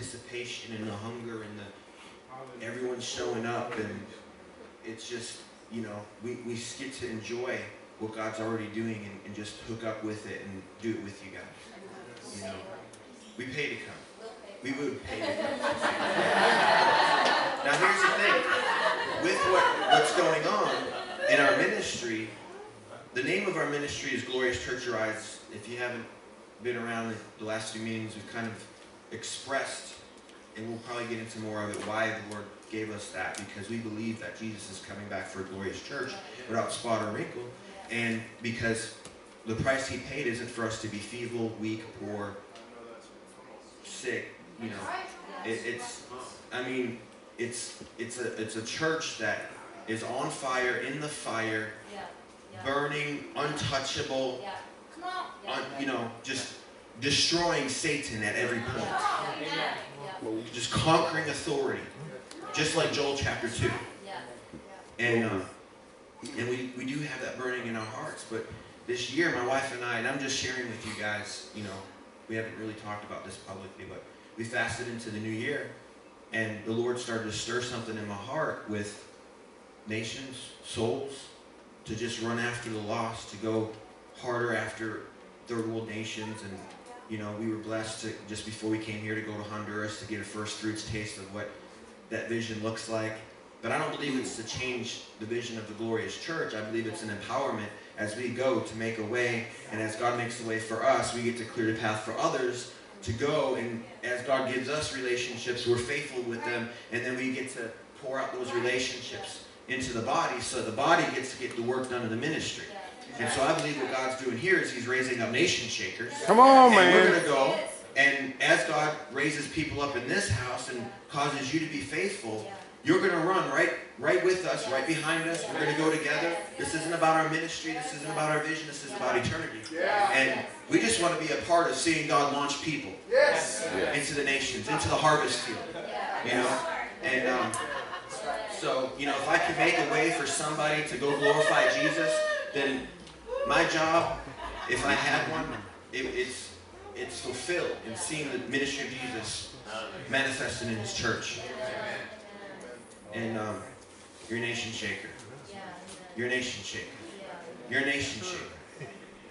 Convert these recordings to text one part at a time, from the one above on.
anticipation and the hunger and the everyone's showing up, and it's just, you know, we get to enjoy what God's already doing and just hook up with it and do it with you guys. You know, we pay to come. We would pay to come. Now here's the thing. With what's going on in our ministry, the name of our ministry is Glorious Church Arise. If you haven't been around the last few meetings, we've kind of expressed, and we'll probably get into more of it, why the Lord gave us that, because we believe that Jesus is coming back for a glorious church without spot or wrinkle, and because the price he paid isn't for us to be feeble, weak, poor, sick. You know, it's a church that is on fire, in the fire, burning, untouchable, you know, just destroying Satan at every point. Just conquering authority. Just like Joel chapter 2. And we do have that burning in our hearts. But this year, my wife and I'm just sharing with you guys, you know, we haven't really talked about this publicly, but we fasted into the new year. And the Lord started to stir something in my heart with nations, souls, to just run after the lost, to go harder after third world nations. And, you know, we were blessed to, just before we came here, to go to Honduras to get a first fruits taste of what that vision looks like. But I don't believe it's to change the vision of the glorious church. I believe it's an empowerment as we go to make a way, and as God makes the way for us, we get to clear the path for others to go, and as God gives us relationships, we're faithful with them, and then we get to pour out those relationships into the body, so the body gets to get the work done in the ministry. And so I believe what God's doing here is he's raising up nation shakers. Come on, man. And we're going to go, and as God raises people up in this house and causes you to be faithful, you're going to run right with us, right behind us. We're going to go together. This isn't about our ministry. This isn't about our vision. This is about eternity. And we just want to be a part of seeing God launch people into the nations, into the harvest field. You know? And so, you know, if I can make a way for somebody to go glorify Jesus, then my job, if I had one, it's fulfilled in seeing the ministry of Jesus manifested in his church. And you're a nation shaker. You're a nation shaker. You're a nation shaker.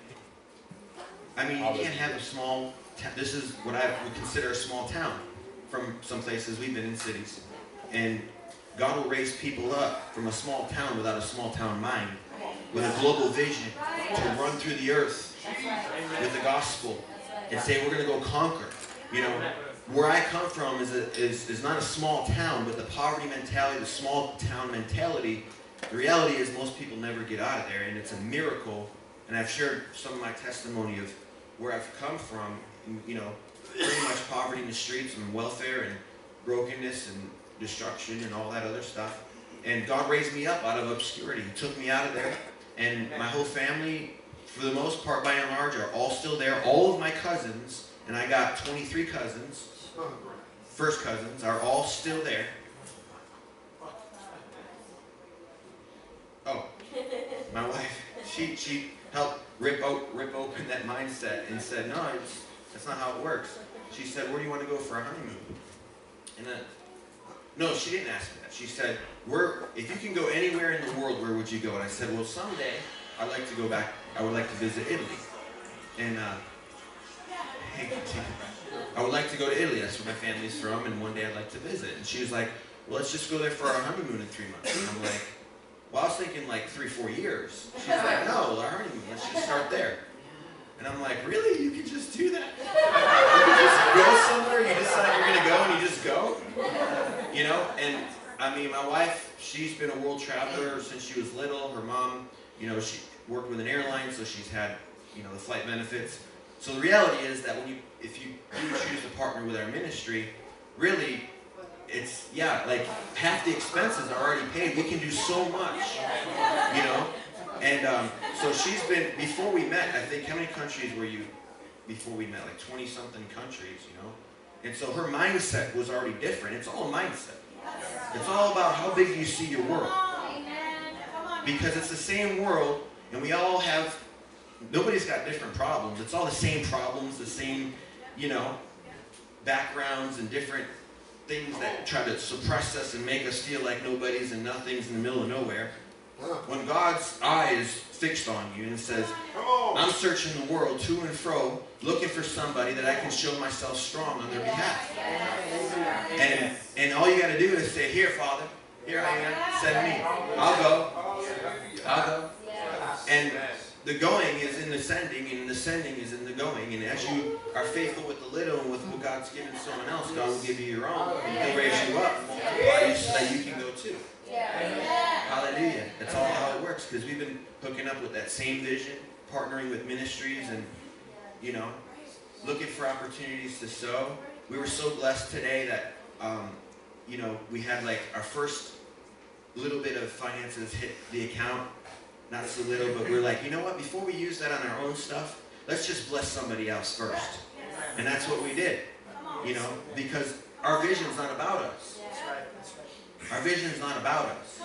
I mean, you can't have a small town. This is what I would consider a small town from some places. We've been in cities. And God will raise people up from a small town without a small town mind, with a global vision to run through the earth with the gospel and say, we're going to go conquer. You know, where I come from is not a small town, but the poverty mentality, the small town mentality, the reality is most people never get out of there, and it's a miracle. And I've shared some of my testimony of where I've come from, you know, pretty much poverty in the streets and welfare and brokenness and destruction and all that other stuff. And God raised me up out of obscurity. He took me out of there, and my whole family, for the most part, by and large, are all still there. All of my cousins, and I got 23 cousins, first cousins, are all still there. Oh, my wife, she helped rip open that mindset and said, no, that's not how it works. She said, where do you want to go for a honeymoon? And then, no, she didn't ask me that. She said, if you can go anywhere in the world, where would you go? And I said, well, someday I'd like to go back. I would like to visit Italy. And I would like to go to Italy. That's where my family's from, and one day I'd like to visit. And she was like, well, let's just go there for our honeymoon in 3 months. And I'm like, well, I was thinking like 3-4 years. She's like, no, our honeymoon, let's just start there. And I'm like, really? You can just do that? You can just go somewhere, you decide you're going to go, and you just go? You know? And I mean, my wife, she's been a world traveler since she was little. Her mom, you know, she worked with an airline, so she's had, you know, the flight benefits. So the reality is that if you do choose to partner with our ministry, really, it's, like half the expenses are already paid. We can do so much, you know? And so she's been, before we met, I think, how many countries were you before we met? Like 20-something countries, you know? And so her mindset was already different. It's all a mindset. It's all about how big you see your world. Because it's the same world, and we all have, nobody's got different problems. It's all the same problems, the same, you know. backgrounds and different things that try to suppress us and make us feel like nobodies and nothings in the middle of nowhere. When God's eye is fixed on you and says, I'm searching the world to and fro, looking for somebody that I can show myself strong on their behalf. And all you got to do is say, here, Father, here I am, send me. I'll go. I'll go. And the going is in the sending, and the sending is in the going. And as you are faithful with the little and with what God's given someone else, God will give you your own. And He'll raise you up and multiply you so that you can go too. Hallelujah. That's all how it works, because we've been hooking up with that same vision, partnering with ministries and, you know, looking for opportunities to sow. We were so blessed today that, you know, we had like our first little bit of finances hit the account. Not so little, but we're like, you know what, before we use that on our own stuff, let's just bless somebody else first. And that's what we did, you know, because our vision's not about us. Our vision is not about us.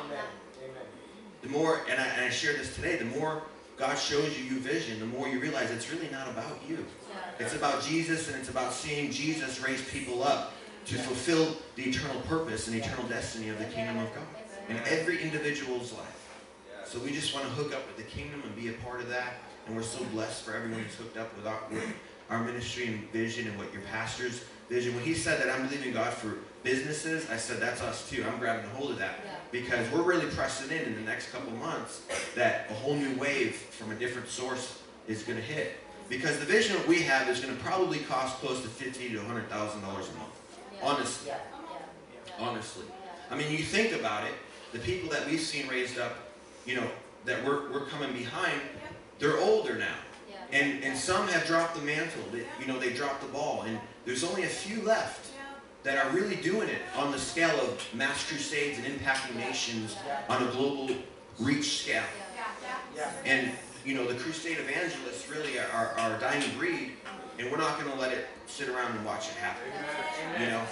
The more, and I shared this today, the more God shows you your vision, the more you realize it's really not about you. It's about Jesus, and it's about seeing Jesus raise people up to fulfill the eternal purpose and eternal destiny of the kingdom of God in every individual's life. So we just want to hook up with the kingdom and be a part of that. And we're so blessed for everyone who's hooked up with our ministry and vision and what your pastor's vision. When he said that I'm believing God for businesses, I said that's us too. I'm grabbing a hold of that. Because we're really pressing in the next couple months that a whole new wave from a different source is going to hit. Because the vision that we have is going to probably cost close to $50,000 to $100,000 a month. Honestly. Honestly. I mean, you think about it, the people that we've seen raised up, you know, that we're coming behind, they're older now. And some have dropped the mantle. You know, they dropped the ball. And there's only a few left that are really doing it on the scale of mass crusades and impacting nations on a global reach scale. And, you know, the crusade evangelists really are a dying breed, and we're not going to let it sit around and watch it happen. You know,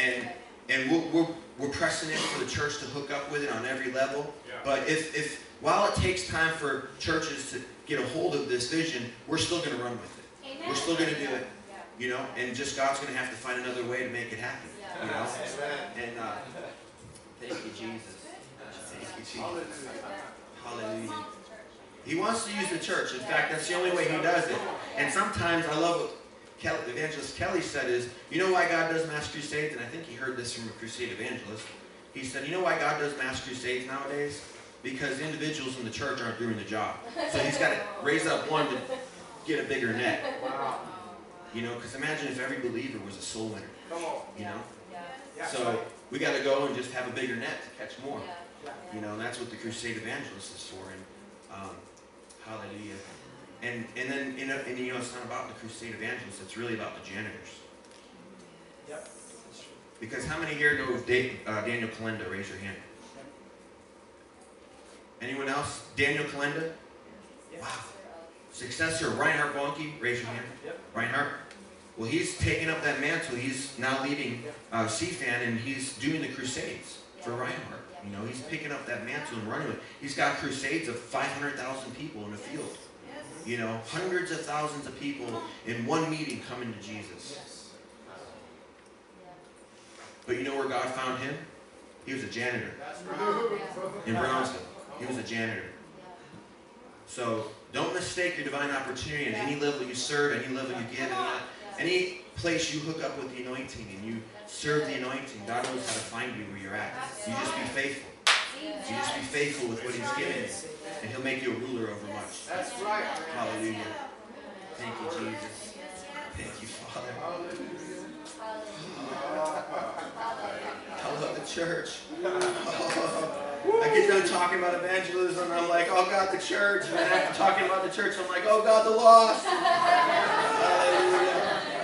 and we're pressing in for the church to hook up with it on every level. But if while it takes time for churches to get a hold of this vision, we're still going to run with it. We're still going to do it. You know, and just God's going to have to find another way to make it happen. You know, and thank you, Jesus. Thank you, Jesus. Hallelujah. He wants to use the church. In fact, that's the only way He does it. And sometimes I love what Evangelist Kelly said is, you know why God does mass crusades? And I think he heard this from a crusade evangelist. He said, you know why God does mass crusades nowadays? Because individuals in the church aren't doing the job. So He's got to raise up one to get a bigger net. You know, because imagine if every believer was a soul winner. You know? So we got to go and just have a bigger net to catch more. You know, and that's what the crusade evangelist is for. And hallelujah. And then, you know, it's not about the crusade evangelists. It's really about the janitors. Because how many here know Daniel Kalenda? Raise your hand. Anyone else? Daniel Kalenda? Wow. Successor Reinhard Bonnke? Raise your hand. Reinhard? Well, he's taken up that mantle. He's now leading CFAN, and he's doing the crusades for Reinhard. You know, he's picking up that mantle and running with it. He's got crusades of 500,000 people in the field. You know, hundreds of thousands of people in one meeting coming to Jesus. But you know where God found him? He was a janitor in Brownsville. He was a janitor. So don't mistake your divine opportunity at any level you serve, any level you give, any place you hook up with the anointing and you serve the anointing. God knows how to find you where you're at. You just be faithful. You just be faithful with what He's given you, and He'll make you a ruler over much. That's right. Hallelujah. Thank you, Jesus. Thank you, Father. I love the church. I get done talking about evangelism, and I'm like, oh God, the church. And then after talking about the church, I'm like, oh God, the lost. Hallelujah.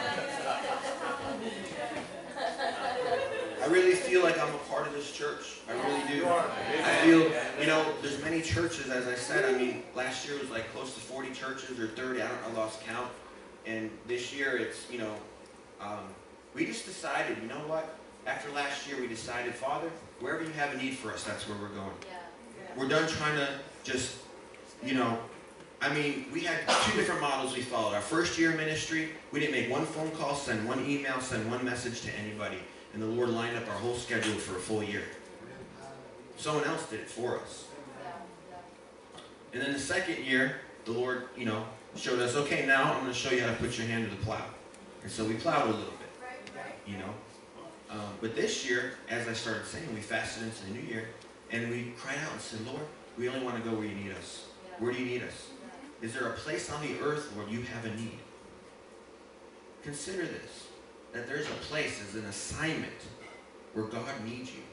I really feel like I'm a part of this church. I really do. I feel, you know, there's many churches, as I said. I mean, last year was like close to 40 churches or 30. I lost count. And this year it's, you know, we just decided, you know what? After last year, we decided, Father, wherever you have a need for us, that's where we're going. We're done trying to just, you know, I mean, we had 2 different models we followed. Our first year of ministry, we didn't make one phone call, send one email, send one message to anybody. And the Lord lined up our whole schedule for a full year. Someone else did it for us. And then the second year, the Lord, you know, showed us, okay, now I'm going to show you how to put your hand to the plow. And so we plowed a little bit, you know. But this year, as I started saying, we fasted into the new year, and we cried out and said, Lord, we only want to go where you need us. Where do you need us? Is there a place on the earth, Lord, you have a need? Consider this, that there's a place, as an assignment, where God needs you.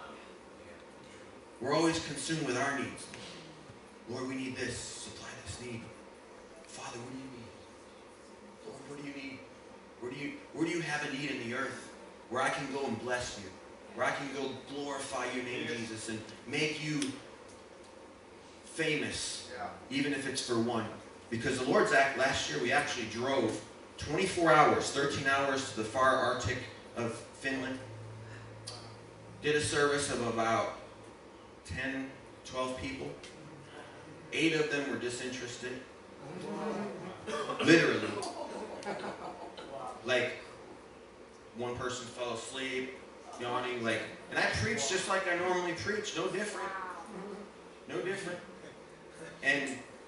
We're always consumed with our needs. Lord, we need this. Supply this need. Father, what do you need? Lord, what do you need? Where do you have a need in the earth where I can go and bless you? Where I can go glorify your name, Jesus, and make you famous, even if it's for one. Because the Lord's Act, last year we actually drove 24 hours, 13 hours to the far Arctic of Finland. Did a service of about 10, 12 people. 8 of them were disinterested. Literally. Like, one person fell asleep, yawning, like, and I preached just like I normally preach, no different. No different. And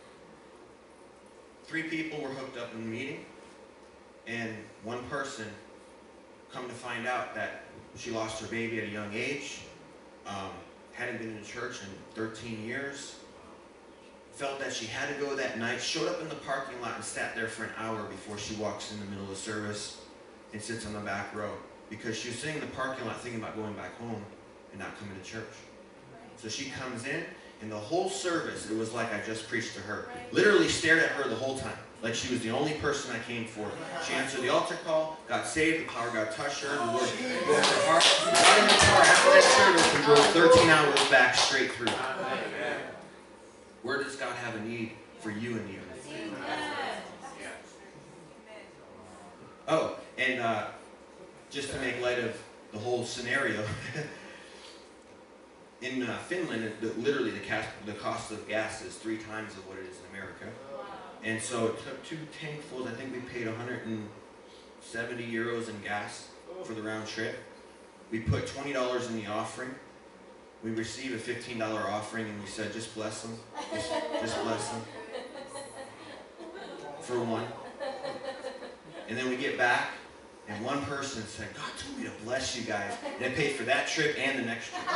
3 people were hooked up in the meeting, and one person, come to find out that she lost her baby at a young age, hadn't been in church in 13 years, felt that she had to go that night, showed up in the parking lot and sat there for an hour before she walks in the middle of the service and sits on the back row, because she was sitting in the parking lot thinking about going back home and not coming to church. So she comes in, and the whole service, it was like I just preached to her. Literally stared at her the whole time, like she was the only person I came for. She answered the altar call, got saved, the power God touched her, the Lord broke her heart. Got in the car after that service and drove 13 hours back straight through. Where does God have a need for you in the earth? Oh, and just to make light of the whole scenario, in Finland, literally the cost of gas is 3 times of what it is in America. And so it took 2 tankfuls. I think we paid 170 euros in gas for the round trip. We put $20 in the offering. We received a $15 offering, and we said, just bless them. Just bless them. For one. And then we get back, and one person said, God told me to bless you guys. And it paid for that trip and the next trip.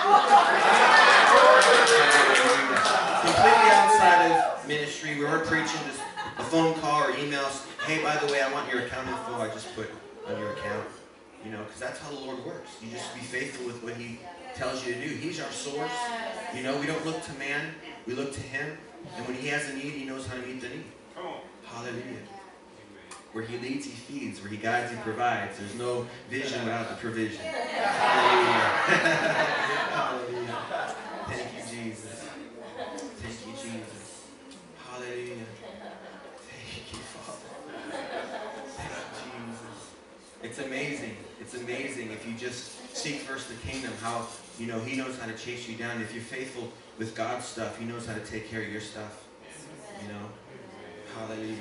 Completely outside of ministry. We weren't preaching, just a phone call or emails. Hey, by the way, I want your account info. I just put on your account. You know, because that's how the Lord works. You just be faithful with what He tells you to do. He's our source. You know, we don't look to man. We look to Him. And when He has a need, He knows how to meet the need. Hallelujah. Where He leads, He feeds. Where He guides, He provides. There's no vision without the provision. Hallelujah. Hallelujah. Thank you, Jesus. Thank you, Jesus. Hallelujah. Thank you, Father. Thank you, Jesus. It's amazing. It's amazing if you just seek first the kingdom, how, you know, He knows how to chase you down. If you're faithful with God's stuff, He knows how to take care of your stuff. You know? Hallelujah.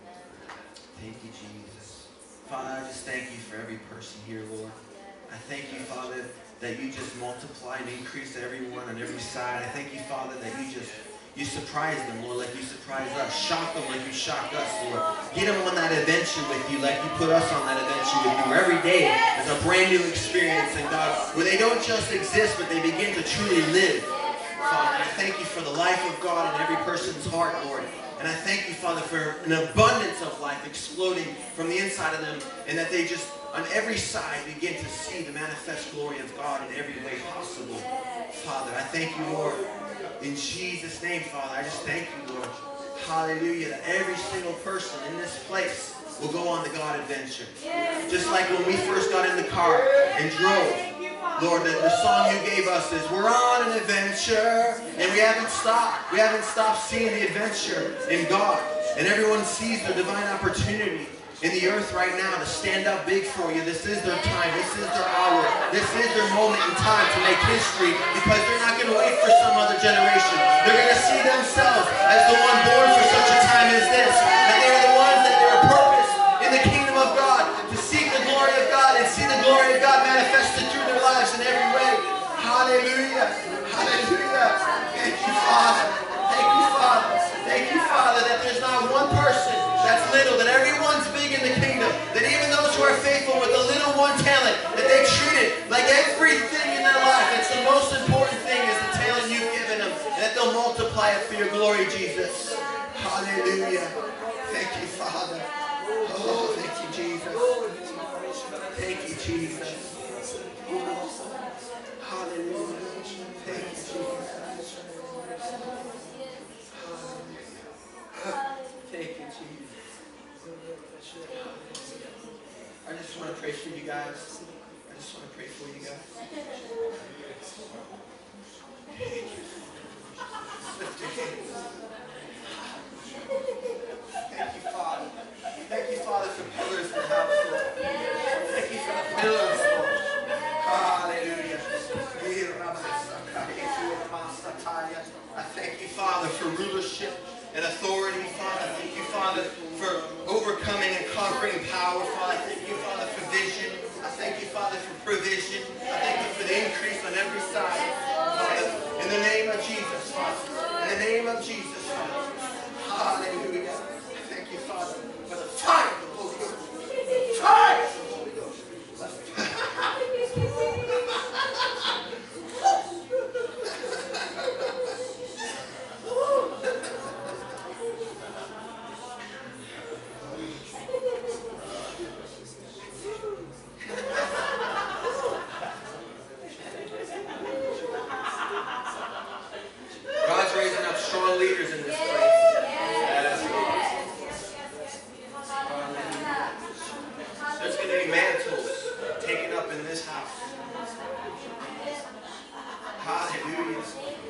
Thank you, Jesus. Father, I just thank you for every person here, Lord. I thank you, Father, that you just multiply and increase everyone on every side. I thank you, Father, that you surprise them, Lord, like you surprise us. Shock them like you shock us, Lord. Get them on that adventure with you like you put us on that adventure with you. Where every day is a brand new experience in God, where they don't just exist, but they begin to truly live. Father, I thank you for the life of God in every person's heart, Lord. And I thank you, Father, for an abundance of life exploding from the inside of them, and that they just, on every side, begin to see the manifest glory of God in every way possible. Father, I thank you, Lord. In Jesus' name, Father, I just thank you, Lord. Hallelujah, that every single person in this place will go on the God adventure. Just like when we first got in the car and drove. Lord, the song you gave us is, we're on an adventure, and we haven't stopped. We haven't stopped seeing the adventure in God. And everyone sees the divine opportunity in the earth right now to stand up big for you. This is their time. This is their hour. This is their moment in time to make history, because they're not going to wait for some other generation. They're going to see themselves as the one born for such a time time as this. That they are the ones that they are purposed in the kingdom of God to seek the glory of God and see the glory of God manifested through their lives in every way. Hallelujah. Hallelujah. Thank you, Father. Thank you, Father. Thank you, Father, that there's not one person that's little, that everyone's big in the kingdom, that even those who are faithful with the little one talent, that they treat it like everything in their life. That's the most important thing is the talent you've given them, and that they'll multiply it for your glory, Jesus. Hallelujah. Thank you, Father. Oh, thank you, Jesus. Thank you, Jesus. Hallelujah. Thank you, Jesus. Thank you, Jesus. I just want to pray for you guys. I just want to pray for you guys. Lift your hands. Thank you, Father. Thank you, Father, for pillars in the house, Lord. Thank you for the pillars, Lord. Hallelujah. I thank you, Father, for rulership and authority, Father. Thank you, Father, for overcoming and conquering power, Father. Thank you, Father, for vision. I thank you, Father, for provision. I thank you for the increase on every side, Father. In the name of Jesus, Father. In the name of Jesus, Father. Hallelujah. I thank you, Father, for the fire of the Holy Ghost. Fire of the Holy Ghost. God's raising up strong leaders in this place. There's going to be mantles taken up in this house. Hallelujah.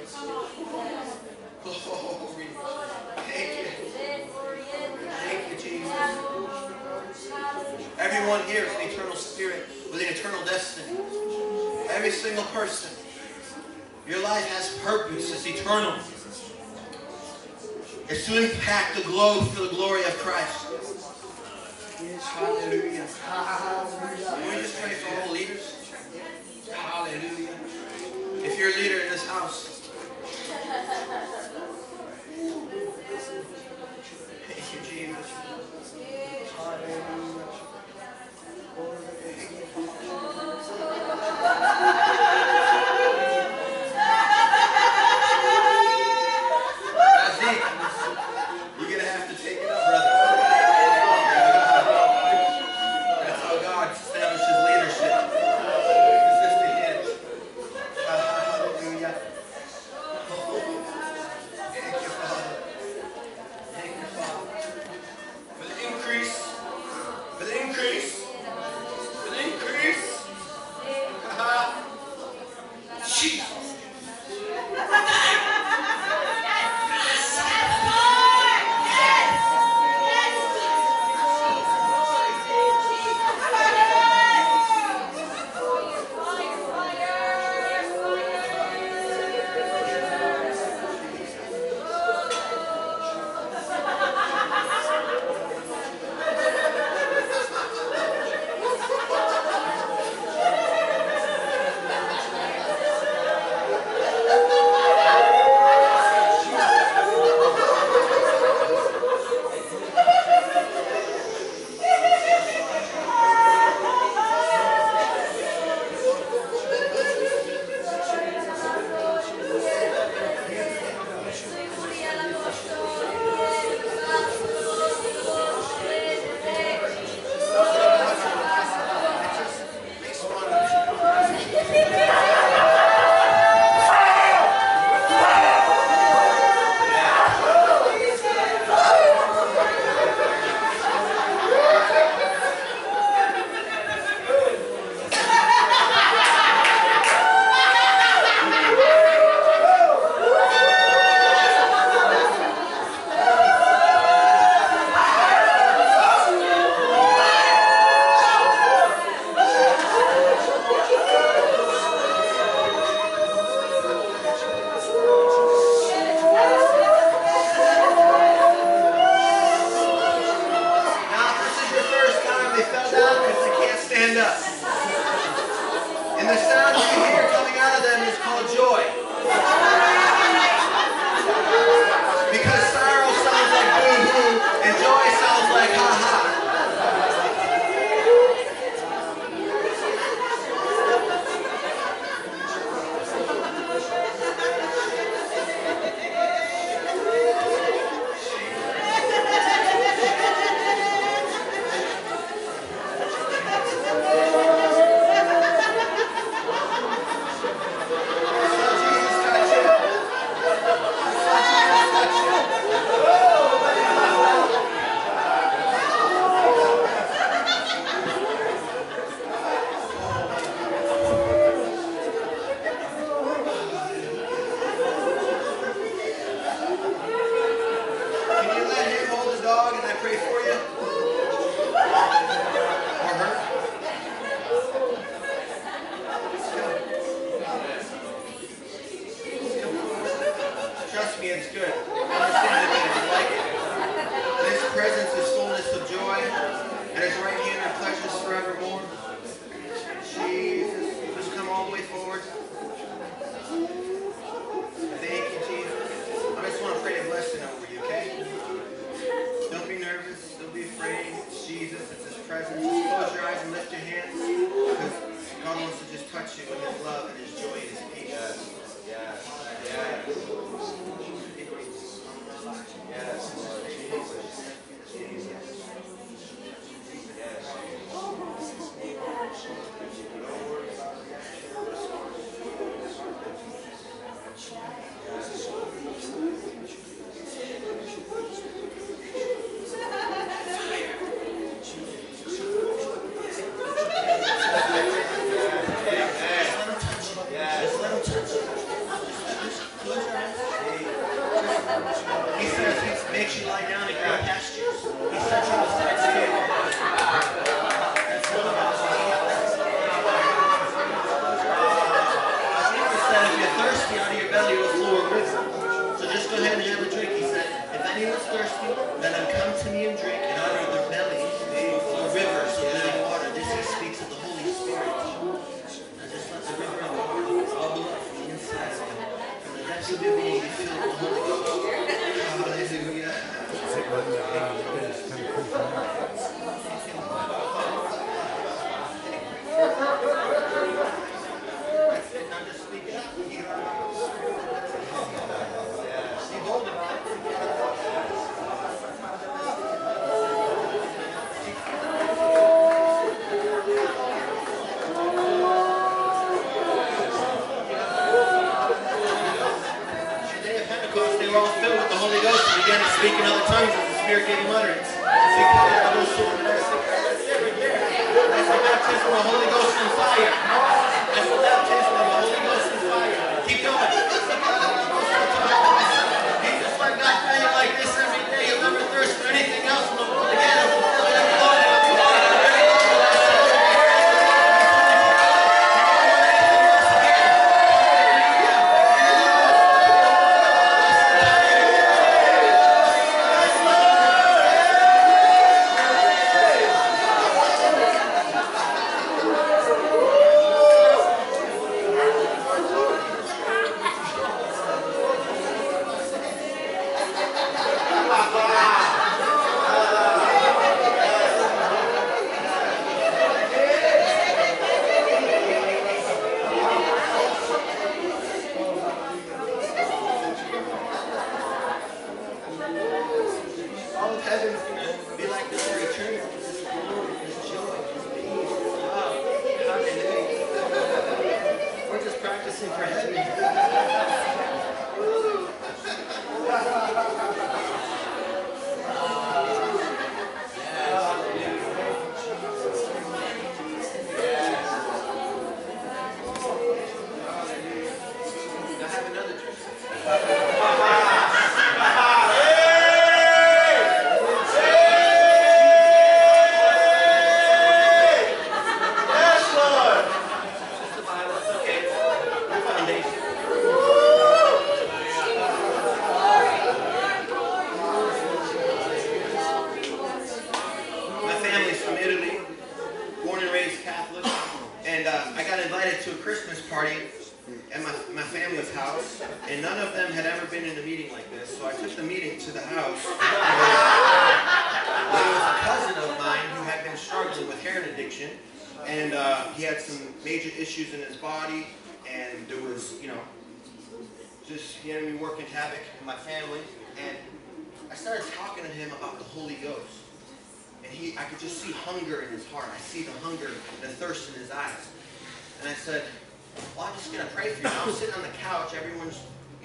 Glory. Thank you. Thank you, Jesus. Everyone here is an eternal spirit with an eternal destiny. Every single person. Your life has purpose. It's eternal. It's to impact the globe for the glory of Christ. Hallelujah. Hallelujah. Can we just pray for all leaders? Hallelujah. If you're a leader in this house, thank you, Jesus. Hallelujah. You're going to have to take it up, brother. That's how God establishes leadership. And the sound you hear coming out of them is called joy. Because sorrow sounds like boo-hoo, and joy sounds like ha-ha. invited to a Christmas party at my family's house, and none of them had ever been in a meeting like this, so I took the meeting to the house. There was a cousin of mine who had been struggling with heroin addiction, and he had some major issues in his body, and there was, just he had been working havoc in my family, and I started talking to him about the Holy Ghost. And I could just see hunger in his heart. I see the hunger, the thirst in his eyes. And I said, well, I'm just going to pray for you. I'm sitting on the couch. Everyone's,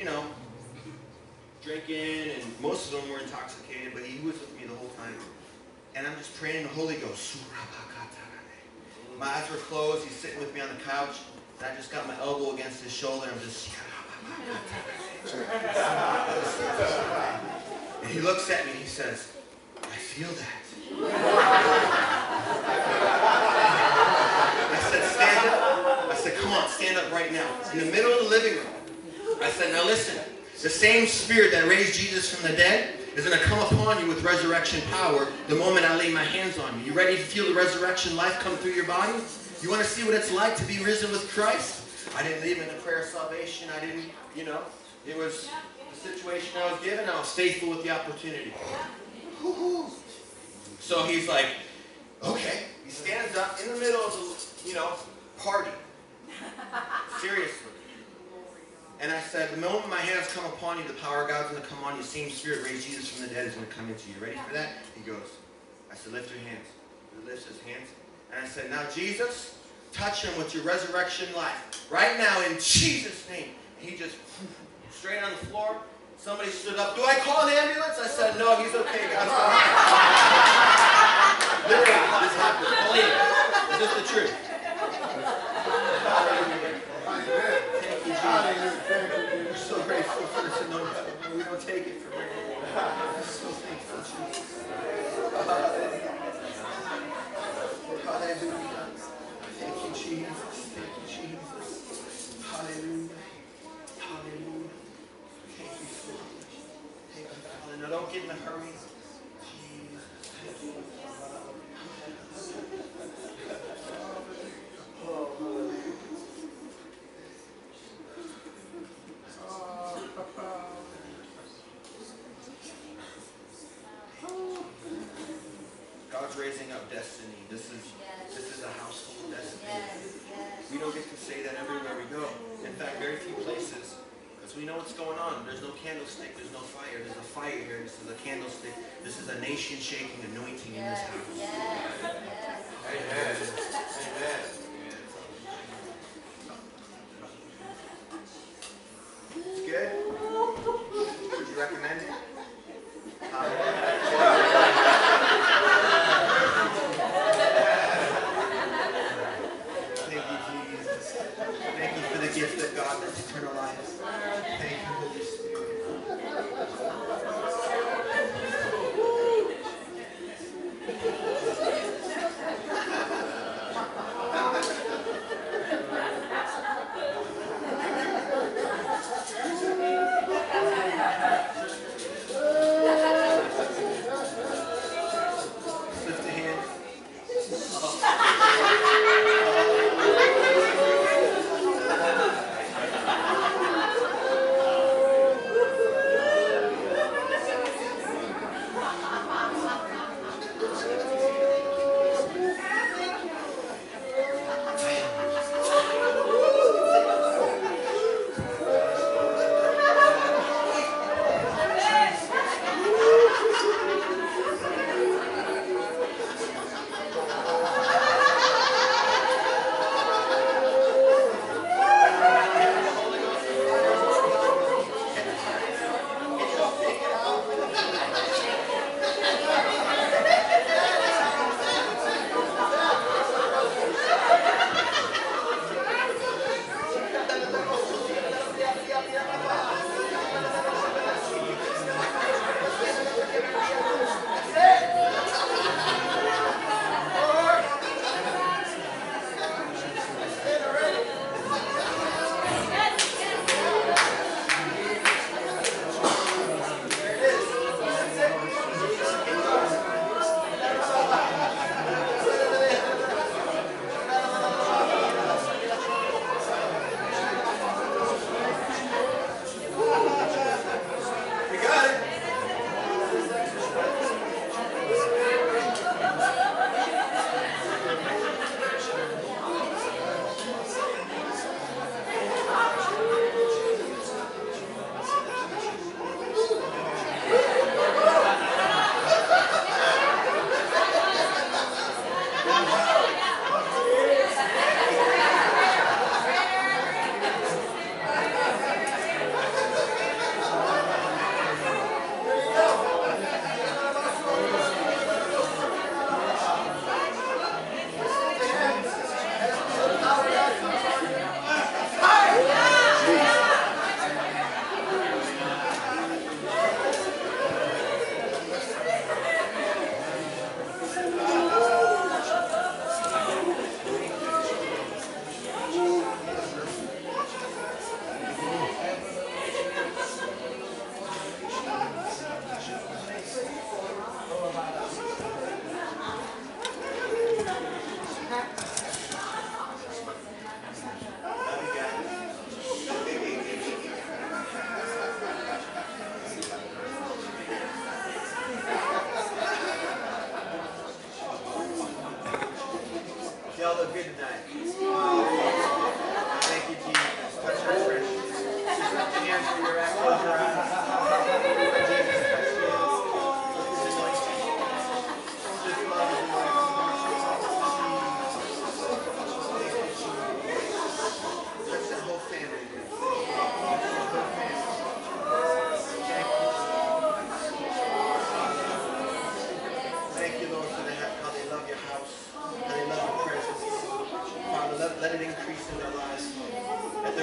drinking, and most of them were intoxicated, but he was with me the whole time. And I'm just praying in the Holy Ghost. My eyes were closed. He's sitting with me on the couch, and I just got my elbow against his shoulder. I'm just... And he looks at me and he says, I feel that. I said, stand up. I said, come on, stand up right now. In the middle of the living room. I said, now listen, the same spirit that raised Jesus from the dead is going to come upon you with resurrection power the moment I lay my hands on you. You ready to feel the resurrection life come through your body? You want to see what it's like to be risen with Christ? I didn't leave in a prayer of salvation. I didn't, it was the situation I was given. I was faithful with the opportunity. So he's like, okay. He stands up in the middle of the, party. Seriously. And I said, the moment my hands come upon you, the power of God's going to come on you. The same spirit raised Jesus from the dead is going to come into you. Ready for that? He goes. I said, lift your hands. He lifts his hands. And I said, now Jesus, touch him with your resurrection life. Right now, in Jesus' name. And he just, straight on the floor. Somebody stood up. Do I call an ambulance? I said, no, he's okay. God's got him. Literally, this happened. Pauliina, is this the truth? Thank you, Jesus. We're so grateful for this anointing. We don't take it for granted. We're so thankful, Jesus. Hallelujah. Thank you, Jesus. Thank you, Jesus. Hallelujah. Hallelujah. Thank you, Father. Thank you, Father. Now don't get in a hurry. Jesus. Thank you. God's raising up destiny. This is a household destiny. We don't get to say that everywhere we go. In fact, very few places, because we know what's going on. There's no candlestick. There's no fire. There's a fire here. This is a candlestick. This is a nation-shaking anointing in this house. Amen. Amen. It's good? Would you recommend it? Thank you, Jesus. Thank you for the gift of God that's eternal life. Thank you, Holy Spirit.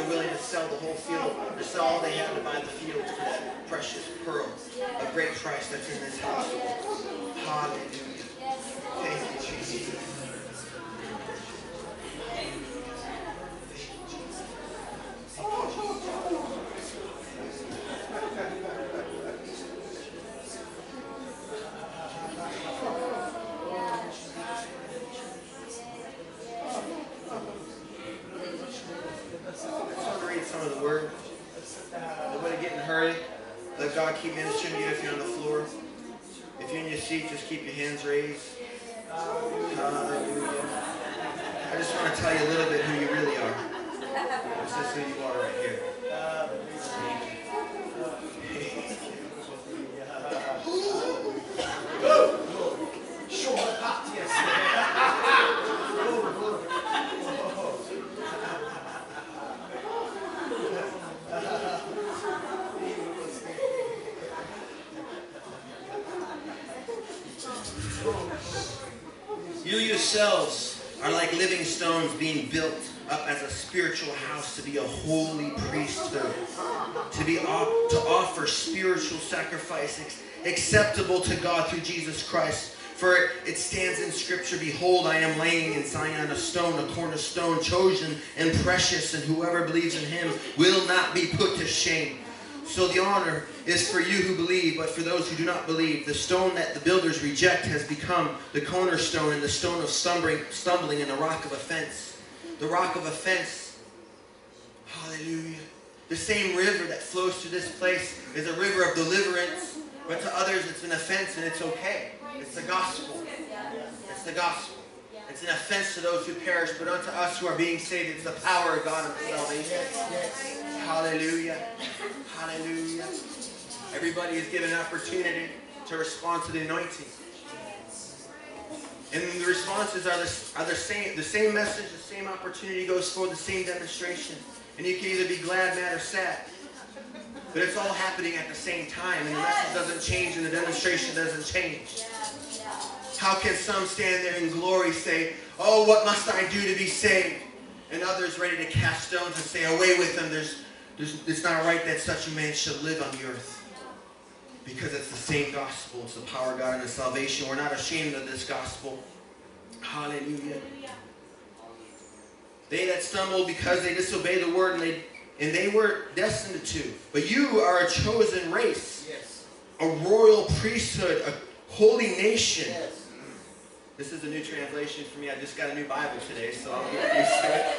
were willing to sell the whole field, or sell all they had to buy the field for that precious pearl of great price that's in this house. Hallelujah. Thank you, Jesus. God keep ministering to you if you're on the floor. If you're in your seat, just keep your hands raised. Hallelujah. I just want to tell you a little bit who you really are. This is who you are right here. You yourselves are like living stones being built up as a spiritual house to be a holy priesthood, to offer spiritual sacrifice acceptable to God through Jesus Christ. For it stands in Scripture, behold, I am laying in Zion a stone, a cornerstone, chosen and precious, and whoever believes in him will not be put to shame. So the honor is for you who believe, but for those who do not believe, the stone that the builders reject has become the cornerstone and the stone of stumbling and the rock of offense. The rock of offense. Hallelujah. The same river that flows through this place is a river of deliverance, but to others it's an offense and it's okay. It's the gospel. It's the gospel. It's an offense to those who perish, but unto us who are being saved, it's the power of God and salvation. Hallelujah. Hallelujah. Everybody is given an opportunity to respond to the anointing. And the responses are the same. The same message, the same opportunity goes for the same demonstration. And you can either be glad, mad, or sad. But it's all happening at the same time. And the message doesn't change and the demonstration doesn't change. How can some stand there in glory say, oh, what must I do to be saved? And others ready to cast stones and say, away with them. It's not right that such a man should live on the earth. Because it's the same gospel. It's the power of God and the salvation. We're not ashamed of this gospel. Hallelujah. They that stumble because they disobey the word and they were destined to. But you are a chosen race. Yes. A royal priesthood. A holy nation. Yes. This is a new translation for me. I just got a new Bible today, so I'll get used to it.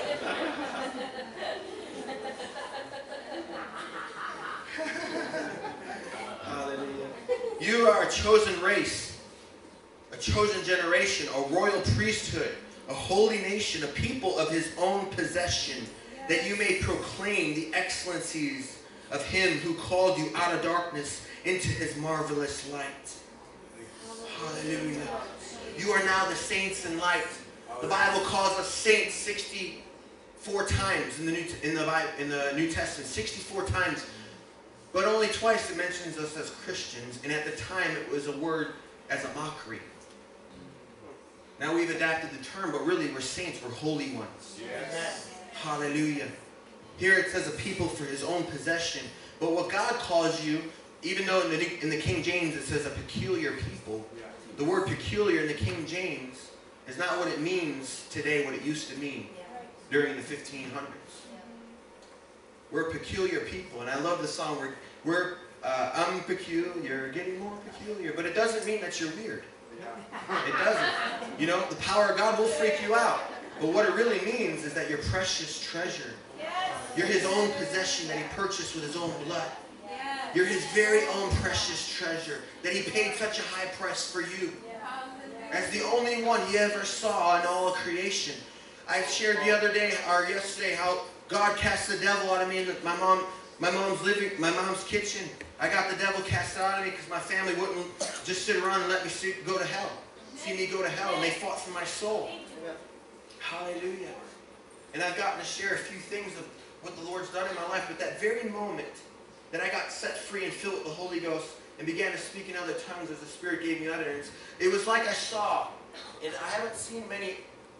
Hallelujah. You are a chosen race, a chosen generation, a royal priesthood, a holy nation, a people of his own possession, that you may proclaim the excellencies of him who called you out of darkness into his marvelous light. Hallelujah. You are now the saints in light. The Bible calls us saints 64 times in the New Testament. 64 times. But only twice it mentions us as Christians. And at the time it was a word as a mockery. Now we've adapted the term, but really we're saints. We're holy ones. Yes. Hallelujah. Here it says a people for his own possession. But what God calls you, even though in the King James it says a peculiar people, the word peculiar in the King James is not what it means today, what it used to mean during the 1500s. We're a peculiar people, and I love the song. I'm peculiar, getting more peculiar, but it doesn't mean that you're weird. It doesn't. You know, the power of God will freak you out, but what it really means is that you're precious treasure. You're his own possession that he purchased with his own blood. You're his very own precious treasure that he paid such a high price for you. As the only one he ever saw in all of creation. I shared the other day, or yesterday, how God cast the devil out of me in my mom's kitchen. I got the devil cast out of me because my family wouldn't just sit around and let me go to hell. See me go to hell, and they fought for my soul. Hallelujah. And I've gotten to share a few things of what the Lord's done in my life, but that very moment that I got set free and filled with the Holy Ghost and began to speak in other tongues as the Spirit gave me utterance, it was like I saw, and I haven't seen many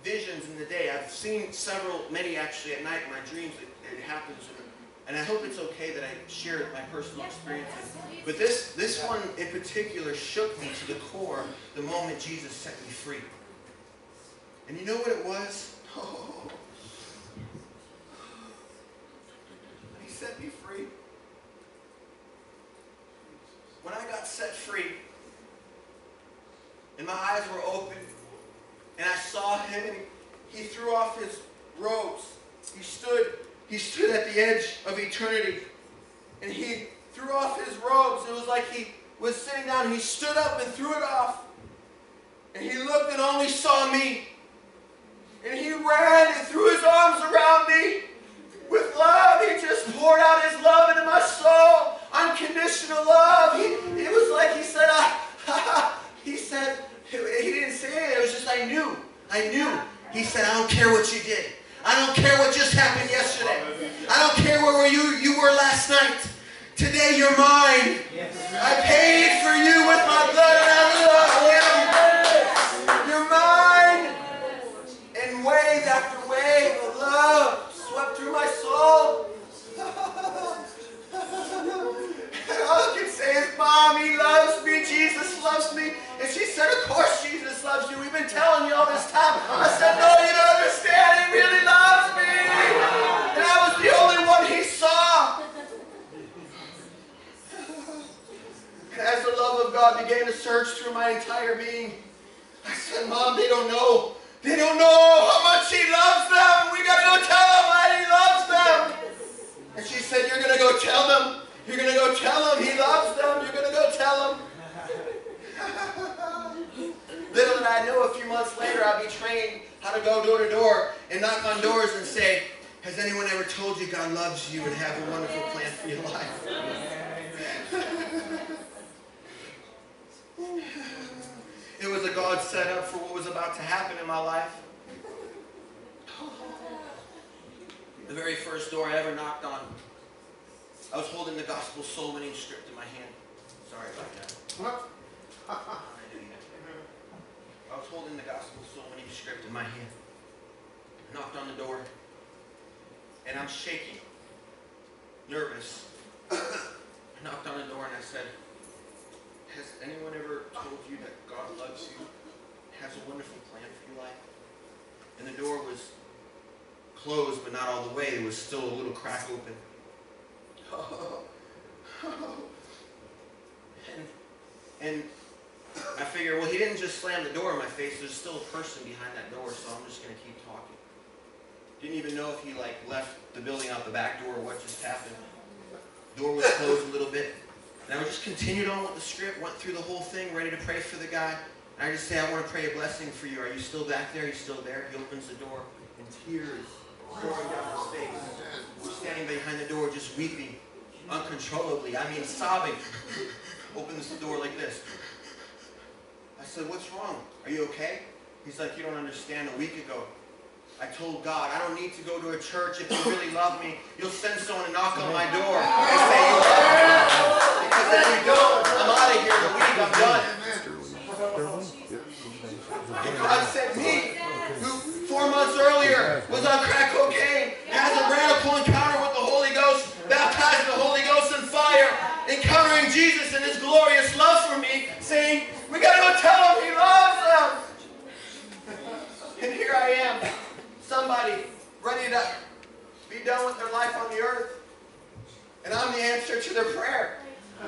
visions in the day. I've seen many actually at night in my dreams. It happens. And I hope it's okay that I share my personal experiences. But this one in particular shook me to the core the moment Jesus set me free. And you know what it was? Oh, He set me free. When I got set free, and my eyes were open, and I saw Him, and He threw off His robes. He stood at the edge of eternity, and He threw off His robes. It was like He was sitting down, and He stood up and threw it off. And He looked and only saw me. And He ran and threw His arms around me with love. He just poured out His love into my soul. Unconditional love. It was like He said, He said, He didn't say it. It was just I knew. He said, I don't care what you did. I don't care what just happened yesterday. I don't care where you were last night. Today you're mine. I paid for you with my blood, and I love you. You're mine. And wave after wave of love swept through my soul. And all I can say is, Mom, He loves me. Jesus loves me. And she said, of course Jesus loves you. We've been telling you all this time. I said, no, you don't understand. He really loves me. And I was the only one He saw. And as the love of God began to surge through my entire being, I said, Mom, they don't know. They don't know how much He loves them. We got to go tell them how He loves them. And she said, you're going to go tell them. You're going to go tell them He loves them. You're going to go tell them. Little did I know, a few months later, I'd be trained how to go door to door and knock on doors and say, has anyone ever told you God loves you and have a wonderful plan for your life? It was a God set up for what was about to happen in my life. The very first door I ever knocked on, I was holding the gospel soul winning script in my hand. Sorry about that. I was holding the gospel soul winning script in my hand. I knocked on the door, and I'm shaking, nervous. I knocked on the door and I said, has anyone ever told you that God loves you, has a wonderful plan for your life? And the door was closed, but not all the way. It was still a little crack open. And I figured, well, He didn't just slam the door in my face. There's still a person behind that door, so I'm just going to keep talking. Didn't even know if he left the building out the back door or what just happened. The door was closed a little bit. And I just continued on with the script, went through the whole thing, ready to pray for the guy. And I just say, I want to pray a blessing for you. Are you still back there? Are you still there? He opens the door, and tears pouring down his face. We're standing behind the door just weeping uncontrollably. I mean, sobbing. Opens the door like this. I said, what's wrong? Are you okay? He's like, you don't understand. A week ago, I told God, I don't need to go to a church. If you really love me, you'll send someone to knock on my door and say you love me. Because if you don't, I'm out of here in a week. I'm done. And God sent me, who 4 months earlier was on crack cocaine, has a radical encounter with the Holy Ghost, baptized in the Holy Ghost and fire, encountering Jesus and His glorious love for me, saying, we got to go tell Him He loves them. And here I am, somebody ready to be done with their life on the earth. And I'm the answer to their prayer.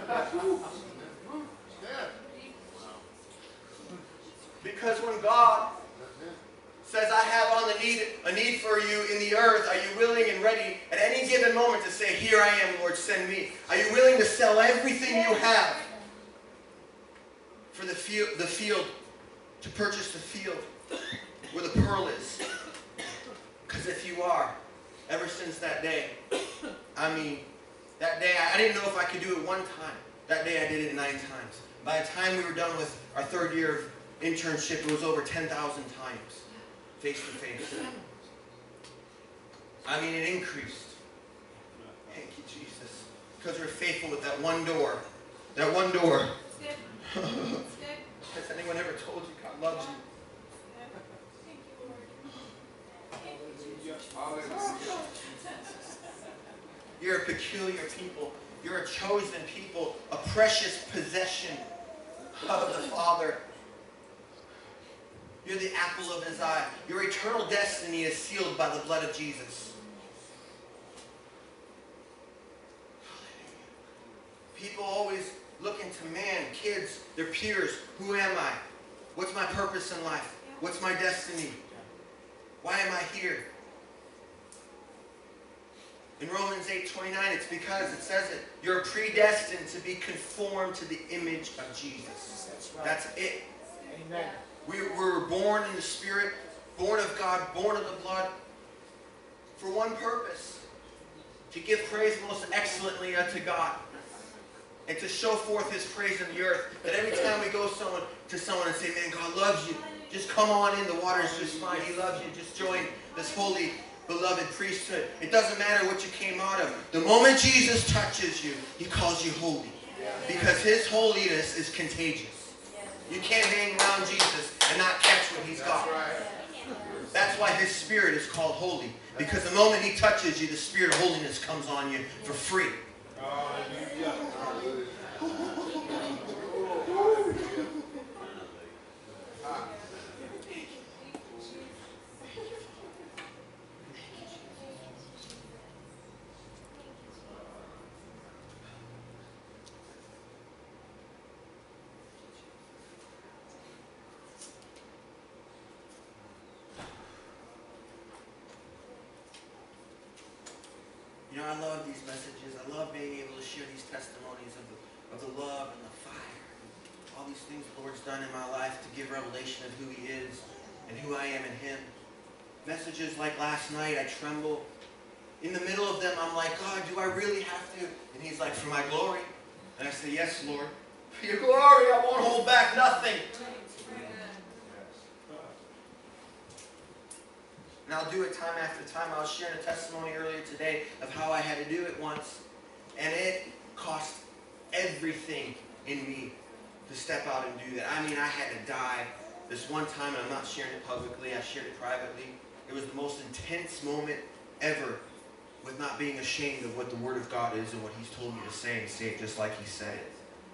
Because when God says, I have on a need for you in the earth, are you willing and ready at any given moment to say, here I am, Lord, send me? Are you willing to sell everything you have for the field, to purchase the field where the pearl is? Because if you are, ever since that day, I mean, that day, I didn't know if I could do it one time. That day I did it 9 times. By the time we were done with our 3rd year of internship, it was over 10,000 times, face to face. I mean, it increased. Thank you, Jesus. Because we're faithful with that one door. That one door. Has anyone ever told you God loves you? You're a peculiar people. You're a chosen people, a precious possession of the Father. You're the apple of His eye. Your eternal destiny is sealed by the blood of Jesus. People always look into man, kids, their peers. Who am I? What's my purpose in life? What's my destiny? Why am I here? In Romans 8:29, it's because it says it. You're predestined to be conformed to the image of Jesus. That's right. That's it. Amen. We were born in the Spirit, born of God, born of the blood, for one purpose: to give praise most excellently unto God, and to show forth His praise in the earth. That every time we go to someone and say, "Man, God loves you," just come on in. The water is just fine. He loves you. Just join this holy, beloved priesthood. It doesn't matter what you came out of. The moment Jesus touches you, He calls you holy, because His holiness is contagious. You can't hang around Jesus and not catch what He's got. That's why His Spirit is called holy. Because the moment He touches you, the Spirit of holiness comes on you for free. You know, I love these messages. I love being able to share these testimonies of the love and the fire. All these things the Lord's done in my life to give revelation of who He is and who I am in Him. Messages like last night, I tremble. In the middle of them, I'm like, God, do I really have to? And He's like, for my glory. And I say, yes, Lord. For your glory, I won't hold back nothing. And I'll do it time after time. I was sharing a testimony earlier today of how I had to do it once. And it cost everything in me to step out and do that. I mean, I had to die. This one time, and I'm not sharing it publicly, I shared it privately. It was the most intense moment ever, with not being ashamed of what the Word of God is and what He's told me to say, and say it just like He said it.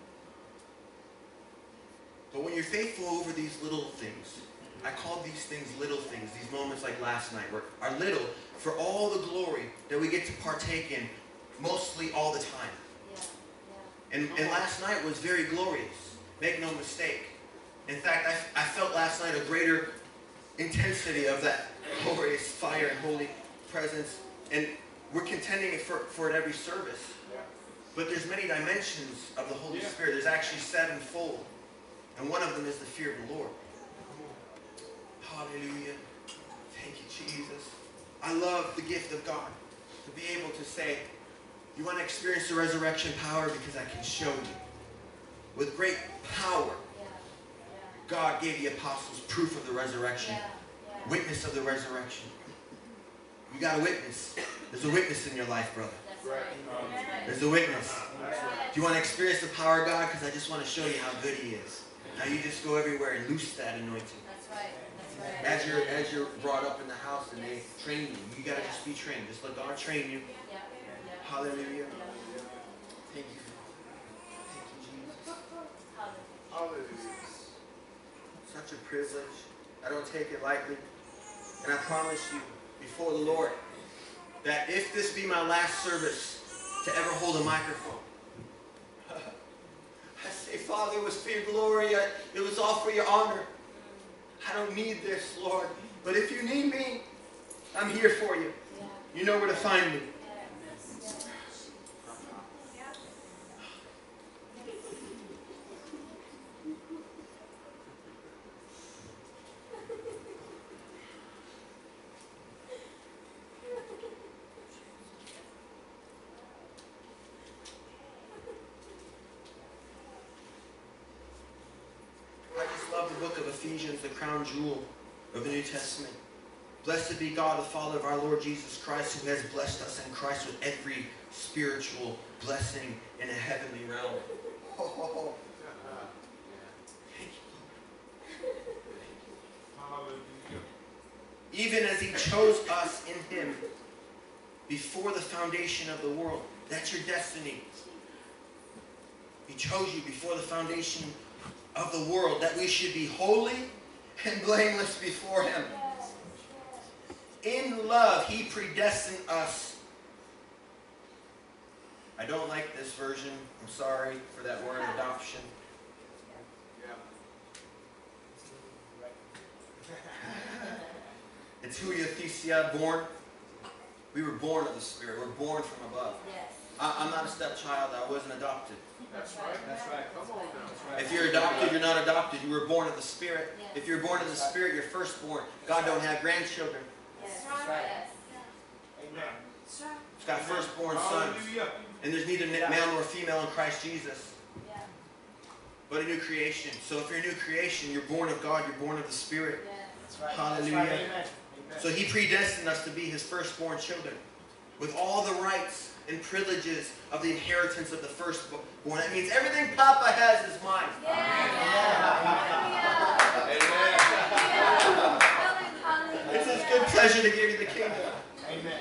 But when you're faithful over these little things, I call these things little things, these moments like last night, where are little for all the glory that we get to partake in mostly all the time. And last night was very glorious. Make no mistake. In fact, I felt last night a greater intensity of that glorious fire and holy presence. And we're contending for it every service. But there's many dimensions of the Holy Spirit. There's actually 7-fold. And one of them is the fear of the Lord. Hallelujah. Thank you, Jesus. I love the gift of God. To be able to say, you want to experience the resurrection power? Because I can show you. With great power, God gave the apostles proof of the resurrection. Witness of the resurrection. You got a witness. There's a witness in your life, brother. There's a witness. Do you want to experience the power of God? Because I just want to show you how good He is. Now you just go everywhere and loose that anointing. As you're brought up in the house and they train you, you got to just be trained. Just let God train you. Hallelujah. Thank you. Thank you, Jesus. Hallelujah. Such a privilege. I don't take it lightly. And I promise you, before the Lord, that if this be my last service to ever hold a microphone, I say, Father, it was for your glory. It was all for your honor. I don't need this, Lord. But if you need me, I'm here for you. You know where to find me. The book of Ephesians, the crown jewel of the New Testament. Blessed be God, the Father of our Lord Jesus Christ, who has blessed us in Christ with every spiritual blessing in a heavenly realm. Oh. Thank you, Lord. even as he chose us in him before the foundation of the world. That's your destiny. He chose you before the foundation of the world, that we should be holy and blameless before him. In love, he predestined us. I don't like this version. I'm sorry for that word, adoption. It's huiothesia, born. We were born of the Spirit. We're born from above. I'm not a stepchild. I wasn't adopted. That's right. That's right. Come on now. That's right. If you're adopted, you're not adopted. You were born of the Spirit. If you're born of the Spirit, you're firstborn. God don't have grandchildren. That's right. Amen. He's got firstborn sons. And there's neither male nor female in Christ Jesus. But a new creation. So if you're a new creation, you're born of God. You're born of the Spirit. That's right. Hallelujah. That's right. Amen. So he predestined us to be his firstborn children, with all the rights and privileges of the inheritance of the firstborn. That means everything Papa has is mine. Amen. It's his good pleasure to give you the kingdom. Amen.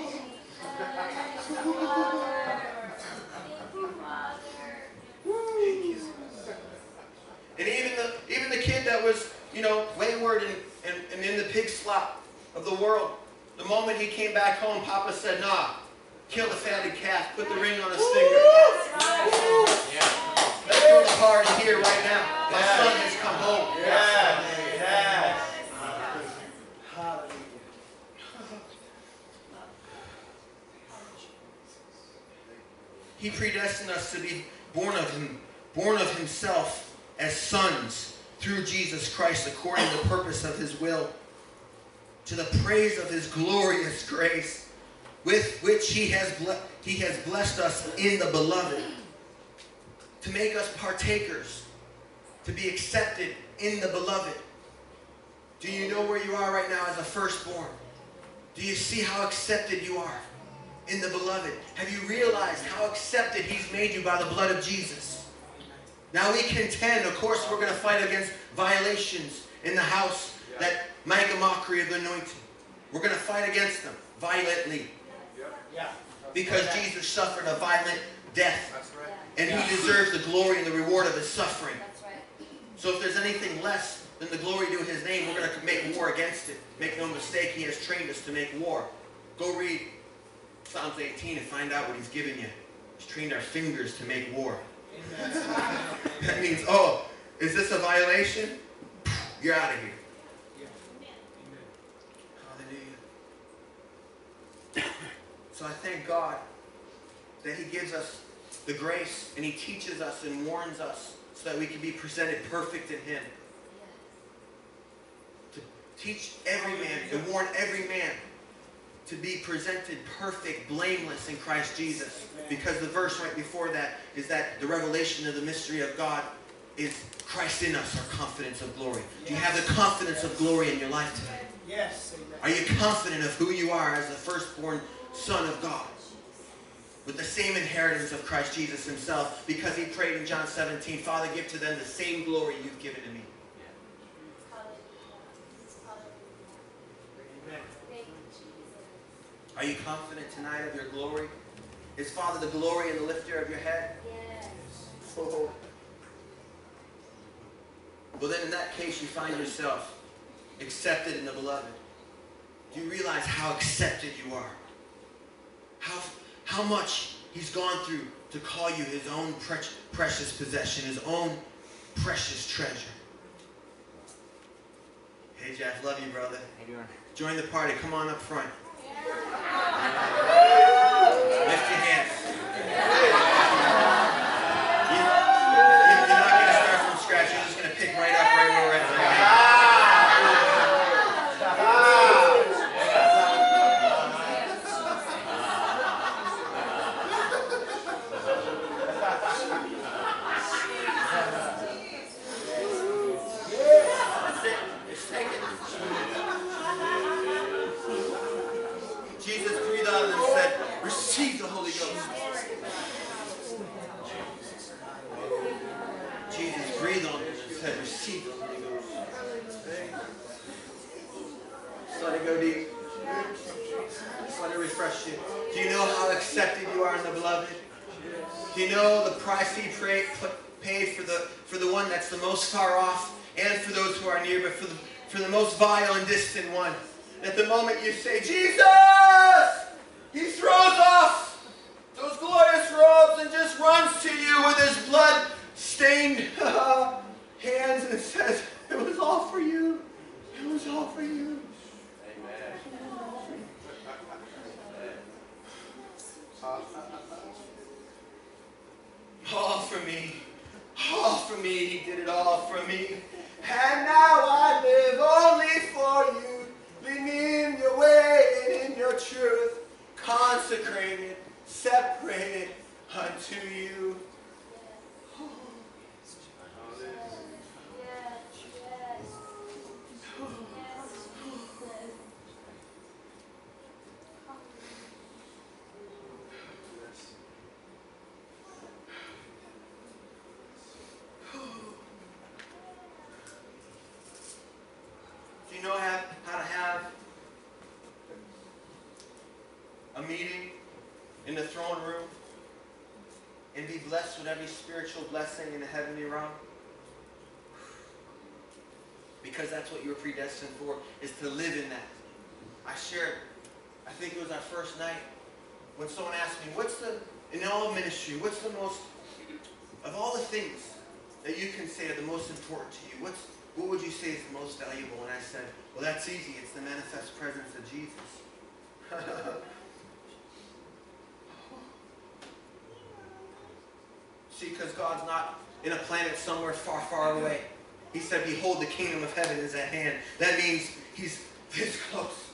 And even the kid that was, wayward and in the pig slop of the world, the moment he came back home, Papa said, nah, kill the fatted calf, put the ring on his finger. Let's go to the party here right now. My son has come home. Yes. He predestined us to be born of him, born of himself as sons through Jesus Christ, according to the purpose of his will, to the praise of his glorious grace, with which he has blessed us in the beloved, to make us partakers, to be accepted in the beloved. Do you know where you are right now as a firstborn? Do you see how accepted you are in the beloved? Have you realized how accepted he's made you by the blood of Jesus? Now we contend, of course, we're going to fight against violations in the house that make a mockery of the anointing. We're going to fight against them violently. Because Jesus suffered a violent death. And he deserves the glory and the reward of his suffering. So if there's anything less than the glory due his name, we're going to make war against it. Make no mistake, he has trained us to make war. Go read Psalms 18 and find out what he's given you. He's trained our fingers to make war. That means, oh, is this a violation? You're out of here. Hallelujah. So I thank God that he gives us the grace and he teaches us and warns us so that we can be presented perfect in him. To teach every man and warn every man to be presented perfect, blameless in Christ Jesus. Because the verse right before that is that the revelation of the mystery of God is Christ in us, our confidence of glory. Do you have the confidence of glory in your life today? Yes. Are you confident of who you are as the firstborn son of God? With the same inheritance of Christ Jesus himself, because he prayed in John 17, Father, give to them the same glory you've given to me. Are you confident tonight of your glory? Is Father the glory and the lifter of your head? Yes. Oh. Well, then in that case, you find yourself accepted in the beloved. Do you realize how accepted you are? How much he's gone through to call you his own precious possession, his own precious treasure. Hey, Jeff, love you, brother. How you doing? Join the party. Come on up front. Lift your hands. You're not going to start from scratch. You're just going to pick right up right where we're at. That's it. Just take it. you know how accepted you are in the beloved? Do you know the price he paid for the one that's the most far off, and for those who are near, but for the most vile and distant one? At the moment you say, Jesus! He throws off those glorious robes and just runs to you with his blood-stained hands and says, it was all for you. It was all for you. All for me. All for me. He did it all for me. And now I live only for you. Lead me in your way and in your truth. Consecrated, separated unto you. Do you know how to have a meeting in the throne room and be blessed with every spiritual blessing in the heavenly realm? Because that's what you were predestined for, is to live in that. I shared, I think it was our first night, when someone asked me, in all of ministry, what's the most, of all the things that you can say are the most important to you, what would you say is the most valuable? And I said, well, that's easy. It's the manifest presence of Jesus. See, because God's not in a planet somewhere far, far away. He said, behold, the kingdom of heaven is at hand. That means he's this close.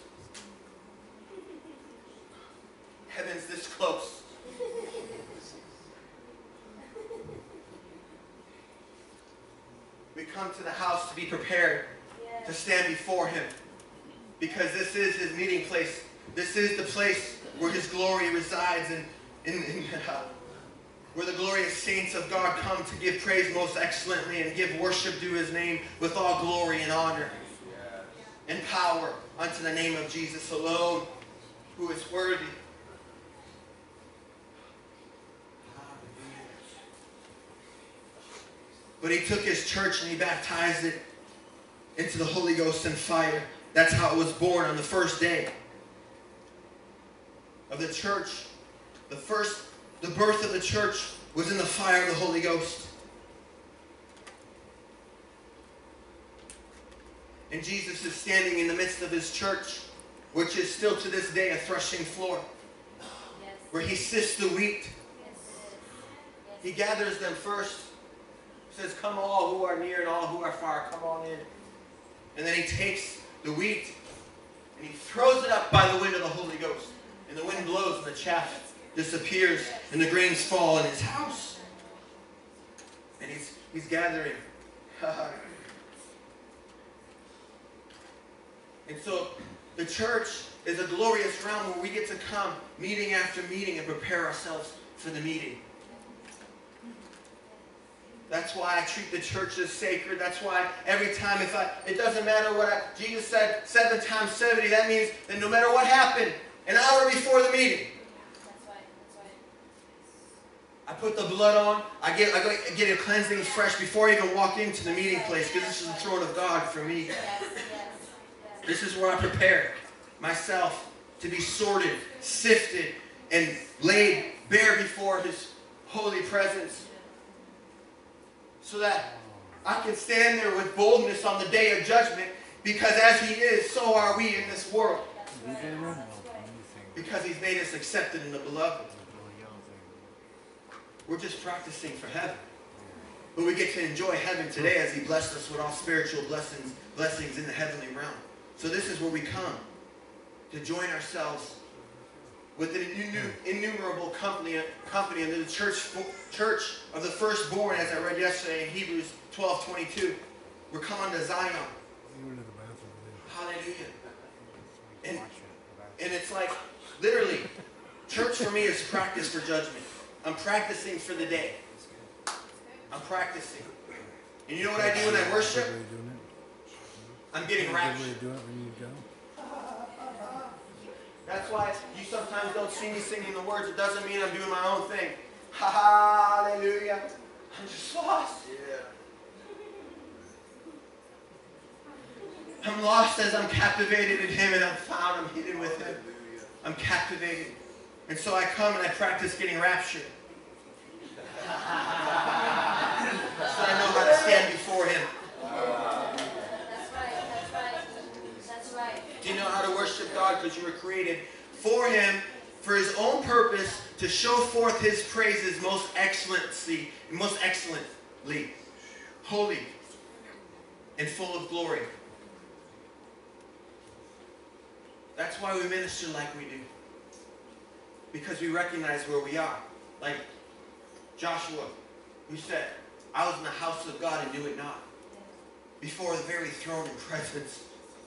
Heaven's this close. We come to the house to be prepared to stand before him, because this is his meeting place. This is the place where his glory resides, and where the glorious saints of God come to give praise most excellently and give worship to his name with all glory and honor and power unto the name of Jesus alone, who is worthy. But he took his church and he baptized it into the Holy Ghost and fire. That's how it was born on the first day of the church. The birth of the church was in the fire of the Holy Ghost. And Jesus is standing in the midst of his church, which is still to this day a threshing floor, where he sifts the wheat. He gathers them first. He says, come all who are near and all who are far, come on in. And then he takes the wheat and he throws it up by the wind of the Holy Ghost. And the wind blows and the chaff disappears and the grains fall in his house. And he's gathering. And so the church is a glorious realm where we get to come meeting after meeting and prepare ourselves for the meeting. That's why I treat the church as sacred. That's why every time, it doesn't matter what Jesus said 7 times 70, that means that no matter what happened, an hour before the meeting, I put the blood on, I get a cleansing fresh before I even walk into the meeting place, because this is the throne of God for me. This is where I prepare myself to be sorted, sifted, and laid bare before his holy presence, so that I can stand there with boldness on the day of judgment, because as he is, so are we in this world. Because he's made us accepted in the beloved. We're just practicing for heaven. But we get to enjoy heaven today as he blessed us with all spiritual blessings in the heavenly realm. So this is where we come to join ourselves with an innumerable company under the church of the firstborn, as I read yesterday in Hebrews 12:22. We're coming to Zion. Hallelujah. And it's like, literally, church for me is practice for judgment. I'm practicing for the day. I'm practicing. And you know what I do when I worship? I'm getting raptured. That's why you sometimes don't see me singing the words. It doesn't mean I'm doing my own thing. Hallelujah. I'm just lost. I'm lost as I'm captivated in Him, and I'm found. I'm hidden with Him. I'm captivated. And so I come and I practice getting raptured. So I know how to stand before Him. That's right. That's right. That's right. Do you know how to worship God? Because you were created for Him, for His own purpose, to show forth His praises most excellently, holy, and full of glory. That's why we minister like we do. Because we recognize where we are. Like Joshua, who said, I was in the house of God and knew it not. Before the very throne and presence.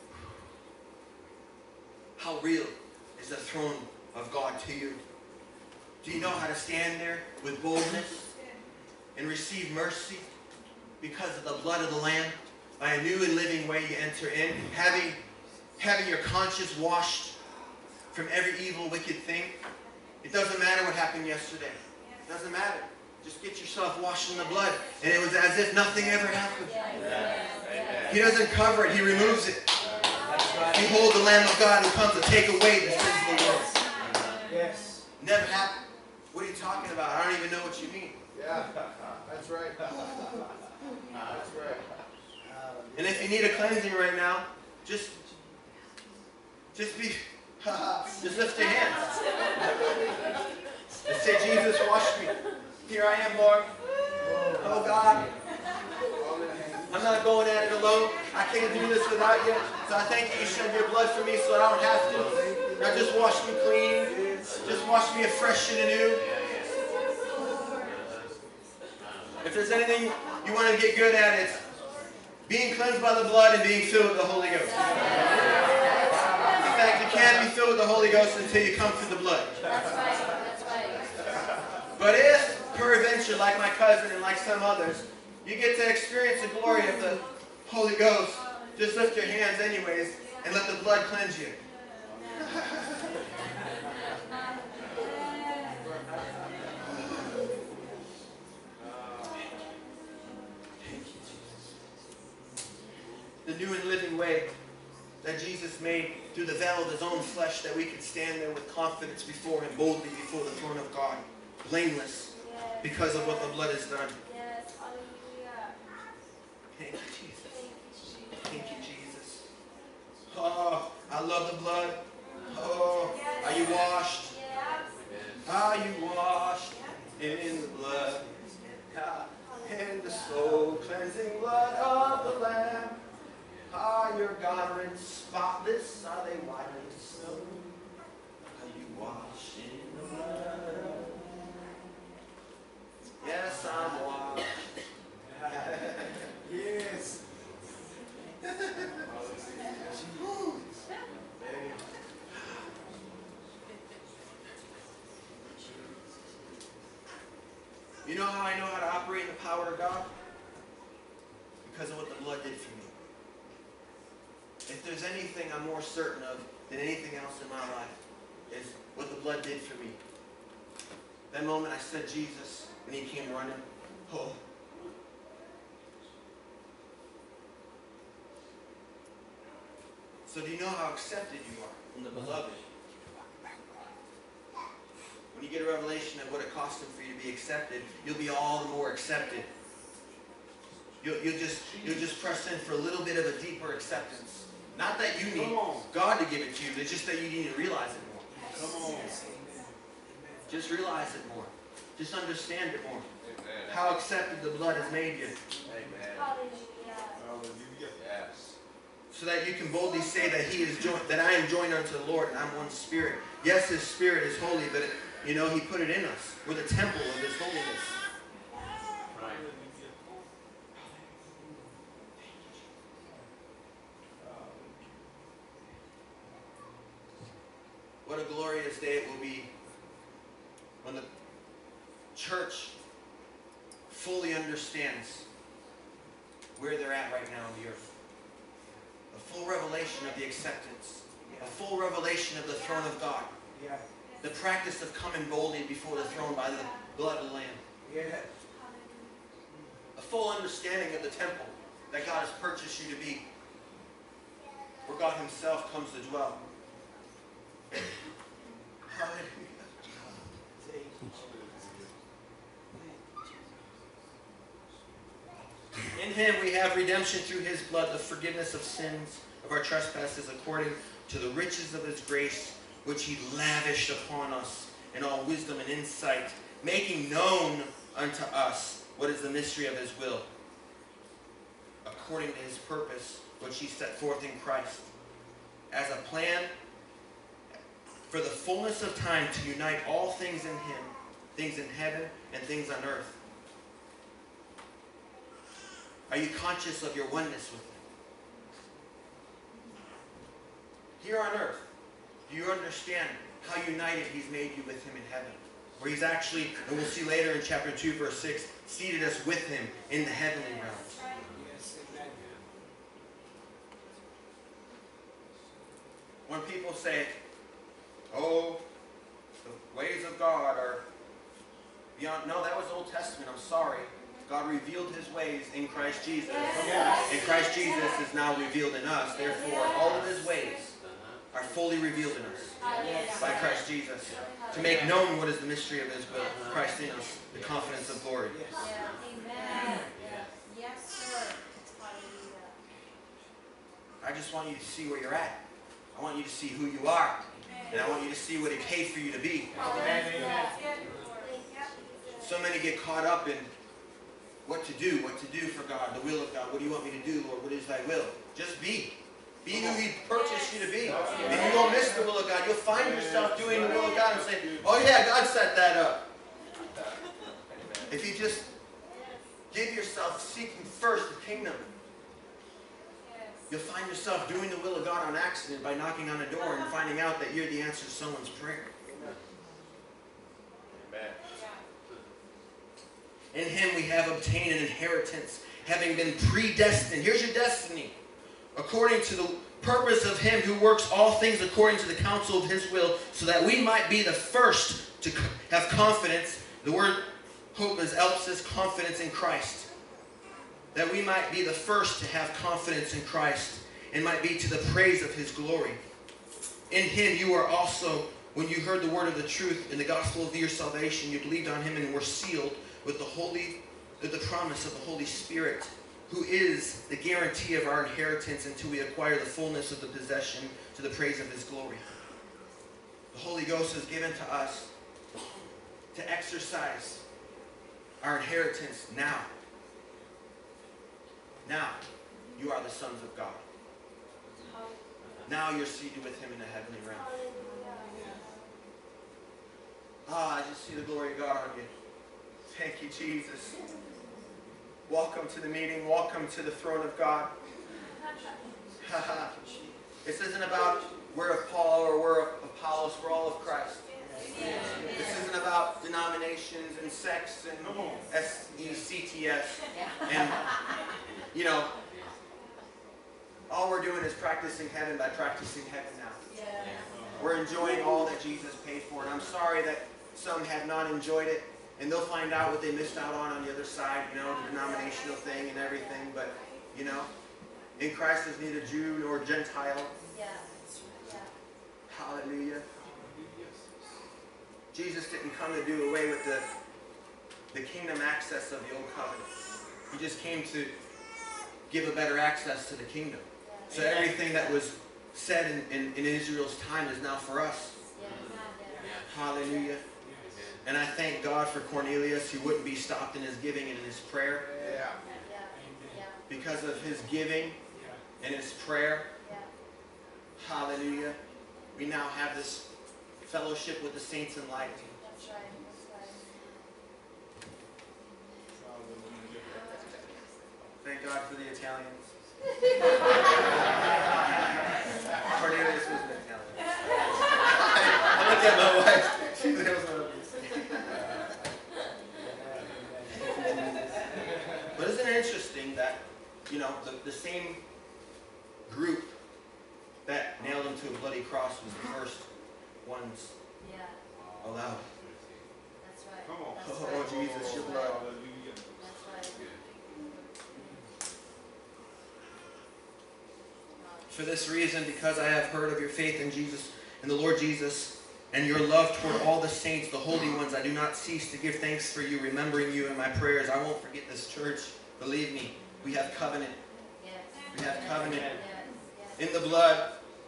How real is the throne of God to you? Do you know how to stand there with boldness and receive mercy because of the blood of the Lamb? By a new and living way you enter in, having your conscience washed from every evil, wicked thing. It doesn't matter what happened yesterday. It doesn't matter. Just get yourself washed in the blood. And it was as if nothing ever happened. He doesn't cover it. He removes it. Behold the Lamb of God who comes to take away the sins of the world. Yes. Never happened. What are you talking about? I don't even know what you mean. Yeah, that's right. That's right. And if you need a cleansing right now, just lift your hands. And say, Jesus, wash me. Here I am, Lord. Oh God. I'm not going at it alone. I can't do this without you. So I thank you. You shed your blood for me so I don't have to. Now just wash me clean. Just wash me afresh and anew. If there's anything you want to get good at, it's being cleansed by the blood and being filled with the Holy Ghost. In fact, you can't be filled with the Holy Ghost until you come through the blood. That's right. That's right. But if, peradventure, like my cousin and like some others, you get to experience the glory of the Holy Ghost, just lift your hands anyways and let the blood cleanse you. The new and living way that Jesus made through the veil of His own flesh, that we could stand there with confidence before Him, boldly before the throne of God, blameless because of what the blood has done. Yes. Hallelujah. Thank you, Jesus. Thank you, Jesus. Oh, I love the blood. Oh, are you washed? Are you washed in the blood? In the soul cleansing blood of the Lamb. Are your garments spotless? Are they white as snow? Are you washed in the blood? Yes, I'm washed. Yes. You know how I know how to operate in the power of God? Because of what the blood did for me. If there's anything I'm more certain of than anything else in my life, is what the blood did for me. That moment I said Jesus, and He came running. Oh. So do you know how accepted you are in the beloved? When you get a revelation of what it cost Him for you to be accepted, you'll be all the more accepted. You'll just press in for a little bit of a deeper acceptance. Not that you need God to give it to you, it's just that you need to realize it more. Come on. Just realize it more. Just understand it more. How accepted the blood has made you. Yes. So that you can boldly say that that I am joined unto the Lord and I'm one spirit. Yes, His Spirit is holy, but He put it in us. We're the temple of His holiness. Right. What a glorious day it will be when the church fully understands where they're at right now on the earth. A full revelation of the acceptance A full revelation of the throne of God. Yeah. The practice of coming boldly before the throne by the blood of the Lamb. Yeah. A full understanding of the temple that God has purchased you to be. Where God himself comes to dwell. Hallelujah. In him we have redemption through his blood, the forgiveness of sins, of our trespasses, according to the riches of his grace, which he lavished upon us in all wisdom and insight, making known unto us what is the mystery of his will, according to his purpose, which he set forth in Christ, as a plan for the fullness of time to unite all things in him, things in heaven and things on earth. Are you conscious of your oneness with him? Here on earth, do you understand how united he's made you with him in heaven? Where he's actually, and we'll see later in chapter 2, verse 6, seated us with him in the heavenly realms. Yes, amen. When people say, oh, the ways of God are beyond, no, that was Old Testament, I'm sorry. God revealed his ways in Christ Jesus. And Christ Jesus is now revealed in us. Therefore, all of his ways are fully revealed in us by Christ Jesus. To make known what is the mystery of his will, Christ in us, the confidence of glory. Amen. Yes, sir. I just want you to see where you're at. I want you to see who you are. And I want you to see what he paid for you to be. So many get caught up in what to do for God, the will of God. What do you want me to do, Lord? What is thy will? Just be. Be who he purchased you to be. If you don't miss the will of God, you'll find yourself doing the will of God and say, oh yeah, God set that up. If you just give yourself seeking first the kingdom, you'll find yourself doing the will of God on accident by knocking on a door and finding out that you're the answer to someone's prayer. Amen. In him we have obtained an inheritance, having been predestined. Here's your destiny. According to the purpose of him who works all things according to the counsel of his will, so that we might be the first to have confidence. The word hope is elpsis, confidence in Christ. That we might be the first to have confidence in Christ, and might be to the praise of his glory. In him you are also, when you heard the word of the truth in the gospel of your salvation, you believed on him and were sealed with the promise of the Holy Spirit, who is the guarantee of our inheritance until we acquire the fullness of the possession to the praise of his glory. The Holy Ghost is given to us to exercise our inheritance now. Now, you are the sons of God. Now you're seated with him in the heavenly realm. I just see the glory of God on you. Thank you, Jesus. Welcome to the meeting. Welcome to the throne of God. This isn't about we're of Paul or we're of Apollos. We're all of Christ. This isn't about denominations and sects and S-E-C-T-S. And, you know, all we're doing is practicing heaven by practicing heaven now. We're enjoying all that Jesus paid for. And I'm sorry that some have not enjoyed it. And they'll find out what they missed out on the other side, you know, the denominational thing and everything. But, you know, in Christ is neither Jew nor Gentile. Hallelujah. Jesus didn't come to do away with the kingdom access of the old covenant. He just came to give a better access to the kingdom. So everything that was said in Israel's time is now for us. Hallelujah. And I thank God for Cornelius, who wouldn't be stopped in his giving and in his prayer. Because of his giving and his prayer. Hallelujah. We now have this fellowship with the saints in light. Thank God for the Italians. Cornelius was an Italian. I looked at my wife. She knows what it is. But isn't it interesting that, you know, the same group that nailed him to a bloody cross was the first ones Yeah. allowed. That's right. Come on. That's Oh, right. Jesus, your blood. That's right. For this reason, because I have heard of your faith in Jesus, in the Lord Jesus, and your love toward all the saints, the holy ones, I do not cease to give thanks for you, remembering you in my prayers. I won't forget this church. Believe me, we have covenant. Yes. We have covenant Yes. in the blood.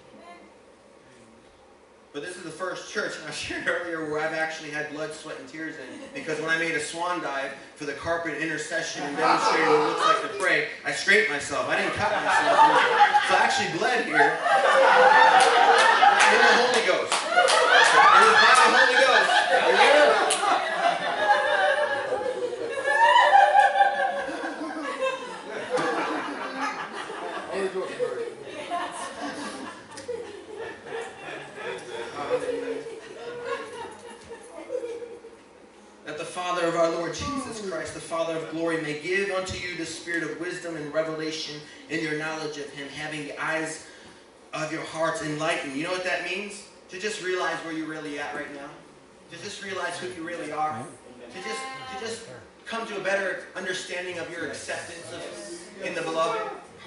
But this is the first church, and I shared earlier, where I've actually had blood, sweat, and tears in. Because when I made a swan dive for the carpet intercession and demonstrated what it looks like to pray, I scraped myself. I didn't cut myself. So I actually bled here. In the Holy Ghost. It was by the Holy Ghost. That the Father of our Lord Jesus Christ, the Father of glory, may give unto you the spirit of wisdom and revelation in your knowledge of him, having the eyes of your hearts enlightened. You know what that means? To just realize where you're really at right now. To just realize who you really are. To just come to a better understanding of your acceptance in the beloved.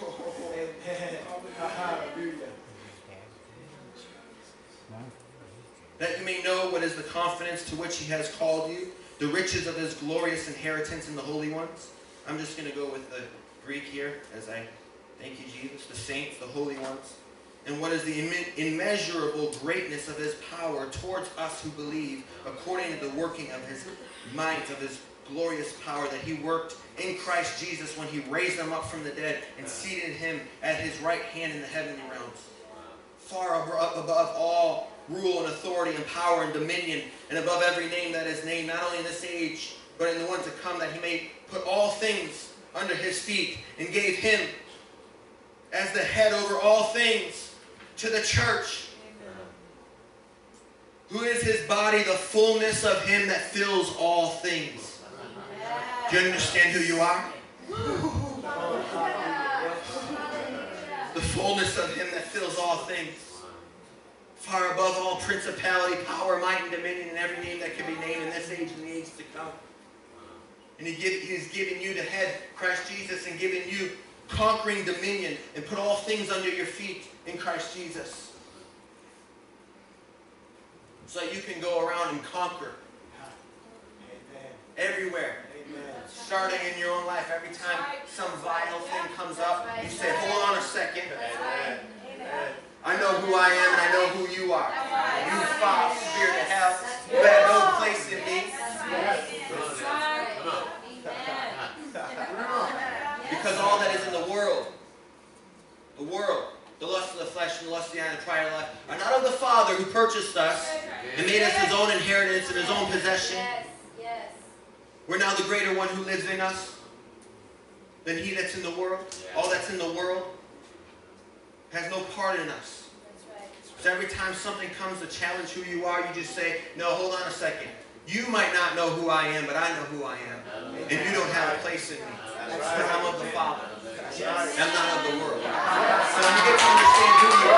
That you may know what is the confidence to which he has called you, the riches of his glorious inheritance in the holy ones. I'm just going to go with the Greek here as I thank you, Jesus, the saints, the holy ones. And what is the immeasurable greatness of his power towards us who believe, according to the working of his might, of his glorious power that he worked in Christ Jesus when he raised him up from the dead and seated him at his right hand in the heavenly realms. Far above all rule and authority and power and dominion, and above every name that is named, not only in this age, but in the ones to come, that he may put all things under his feet, and gave him as the head over all things to the church, who is his body, the fullness of him that fills all things. Do you understand who you are? The fullness of him that fills all things. Far above all principality, power, might, and dominion, and every name that can be named in this age and the age to come. And he's given you the head, Christ Jesus, and given you conquering dominion, and put all things under your feet in Christ Jesus. So that you can go around and conquer. Everywhere. Starting in your own life, every time some vile thing comes up, you say, hold on a second. I know who I am and I know who you are. You foul spirit of hell, you have no place in me. Because all that is in the world, the lust of the flesh and the lust of the eye and the pride of life, are not of the Father who purchased us and made us his own inheritance and his own possession. We're now the greater one who lives in us than he that's in the world. All that's in the world has no part in us. So every time something comes to challenge who you are, you just say, no, hold on a second. You might not know who I am, but I know who I am. And you don't have a place in me. Because I'm of the Father. I'm not of the world. So when you get to understand who you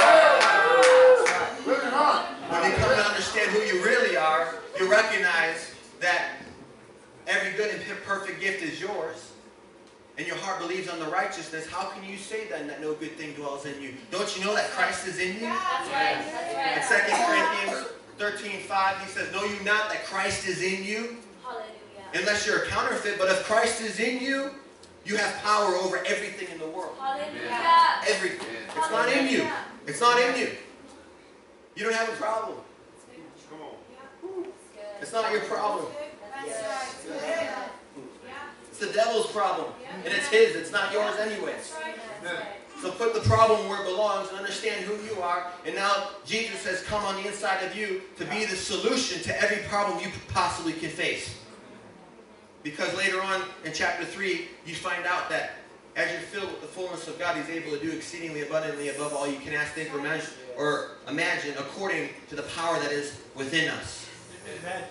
are, when you come to understand who you really are, you recognize that every good and perfect gift is yours. And your heart believes on the righteousness. How can you say then that no good thing dwells in you? Don't you know that Christ is in you? That's right. That's right. In 2 Corinthians 13:5, he says, know you not that Christ is in you? Hallelujah. Unless you're a counterfeit. But if Christ is in you, you have power over everything in the world. Hallelujah. Everything. It's not in you. It's not in you. You don't have a problem. Come on. It's not your problem. That's right. It's the devil's problem. And it's his. It's not yours anyways. So put the problem where it belongs and understand who you are. And now Jesus has come on the inside of you to be the solution to every problem you possibly can face. Because later on in chapter 3, you find out that as you're filled with the fullness of God, he's able to do exceedingly abundantly above all you can ask, think, or imagine according to the power that is within us. Amen.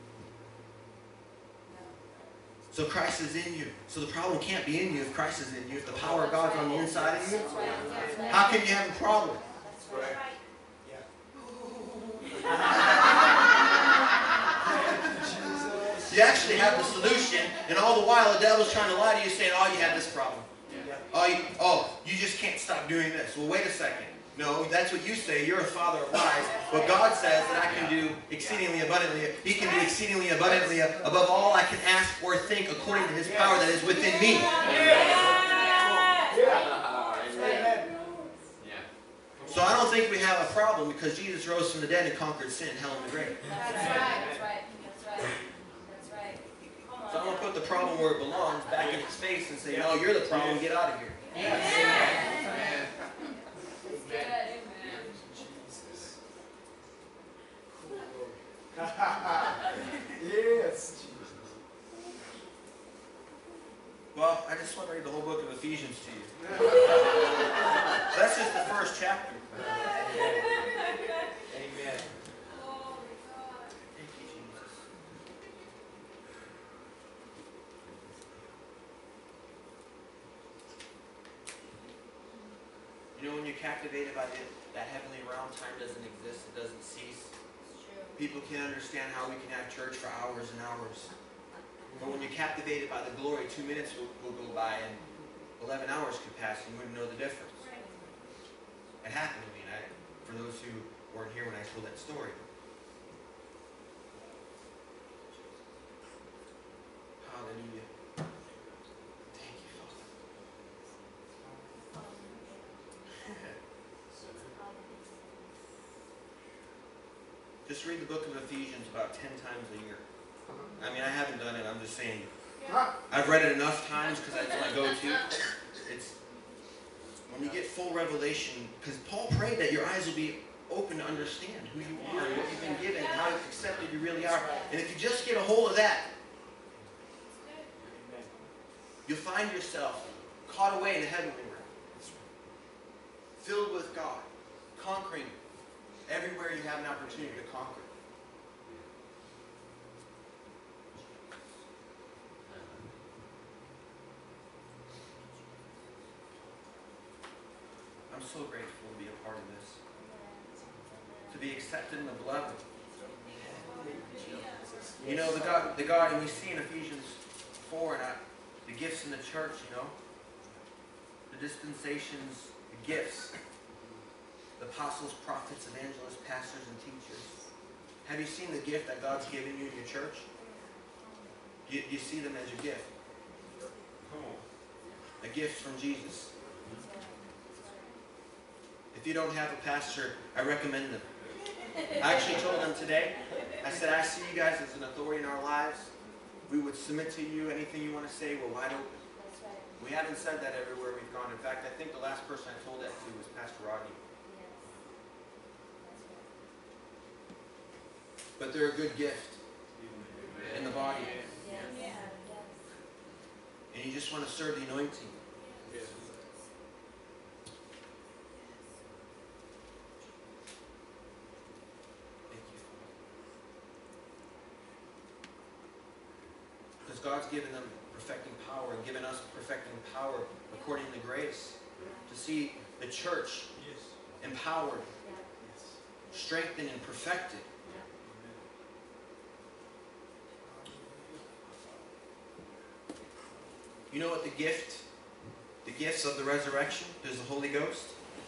So Christ is in you. So the problem can't be in you if Christ is in you. If the power of God's on the inside of you, how can you have a problem? Yes. You actually have the solution, and all the while the devil's trying to lie to you, saying, oh, you have this problem. You just can't stop doing this. Well, wait a second. No, that's what you say. You're a father of lies. But God says that I can do exceedingly abundantly. He can do exceedingly abundantly above all I can ask or think according to His power that is within me. So I don't think we have a problem because Jesus rose from the dead and conquered sin, hell, and the grave. That's right. That's right. That's right. That's right. So I'm going to put the problem where it belongs, back in its face, and say, no, you're the problem. Get out of here. Amen. Yes. Well, I just want to read the whole book of Ephesians to you. That's just the first chapter. Amen. Thank you, Jesus. You know, when you're captivated by that heavenly realm, time doesn't exist. It doesn't cease. People can't understand how we can have church for hours and hours. But when you're captivated by the glory, 2 minutes will go by and 11 hours could pass and you wouldn't know the difference. It happened to me, for those who weren't here when I told that story. Hallelujah. Thank you, Father. Just read the book of Ephesians about 10 times a year. I mean, I haven't done it. I'm just saying. I've read it enough times because that's my go-to. It's when you get full revelation, because Paul prayed that your eyes will be open to understand who you are and what you've been given and how accepted you really are. And if you just get a hold of that, you'll find yourself caught away in the heavenly realm, filled with God, conquering everywhere you have an opportunity to conquer. I'm so grateful to be a part of this. To be accepted in the beloved. You know, the God, and we see in Ephesians 4, and the gifts in the church, you know, the dispensations, the gifts, the apostles, prophets, evangelists, pastors, and teachers. Have you seen the gift that God's given you in your church? You see them as your gift. Come on. A gift from Jesus. If you don't have a pastor, I recommend them. I actually told them today, I said, I see you guys as an authority in our lives. We would submit to you. Anything you want to say, we're wide open. We haven't said that everywhere we've gone. In fact, I think the last person I told that to was Pastor Rodney. But they're a good gift in the body. And you just want to serve the anointing. Because God's given them perfecting power and given us perfecting power according to grace to see the church empowered, strengthened, and perfected. You know what the gifts of the resurrection, there's the Holy Ghost,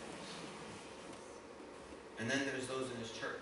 and then there's those in His church.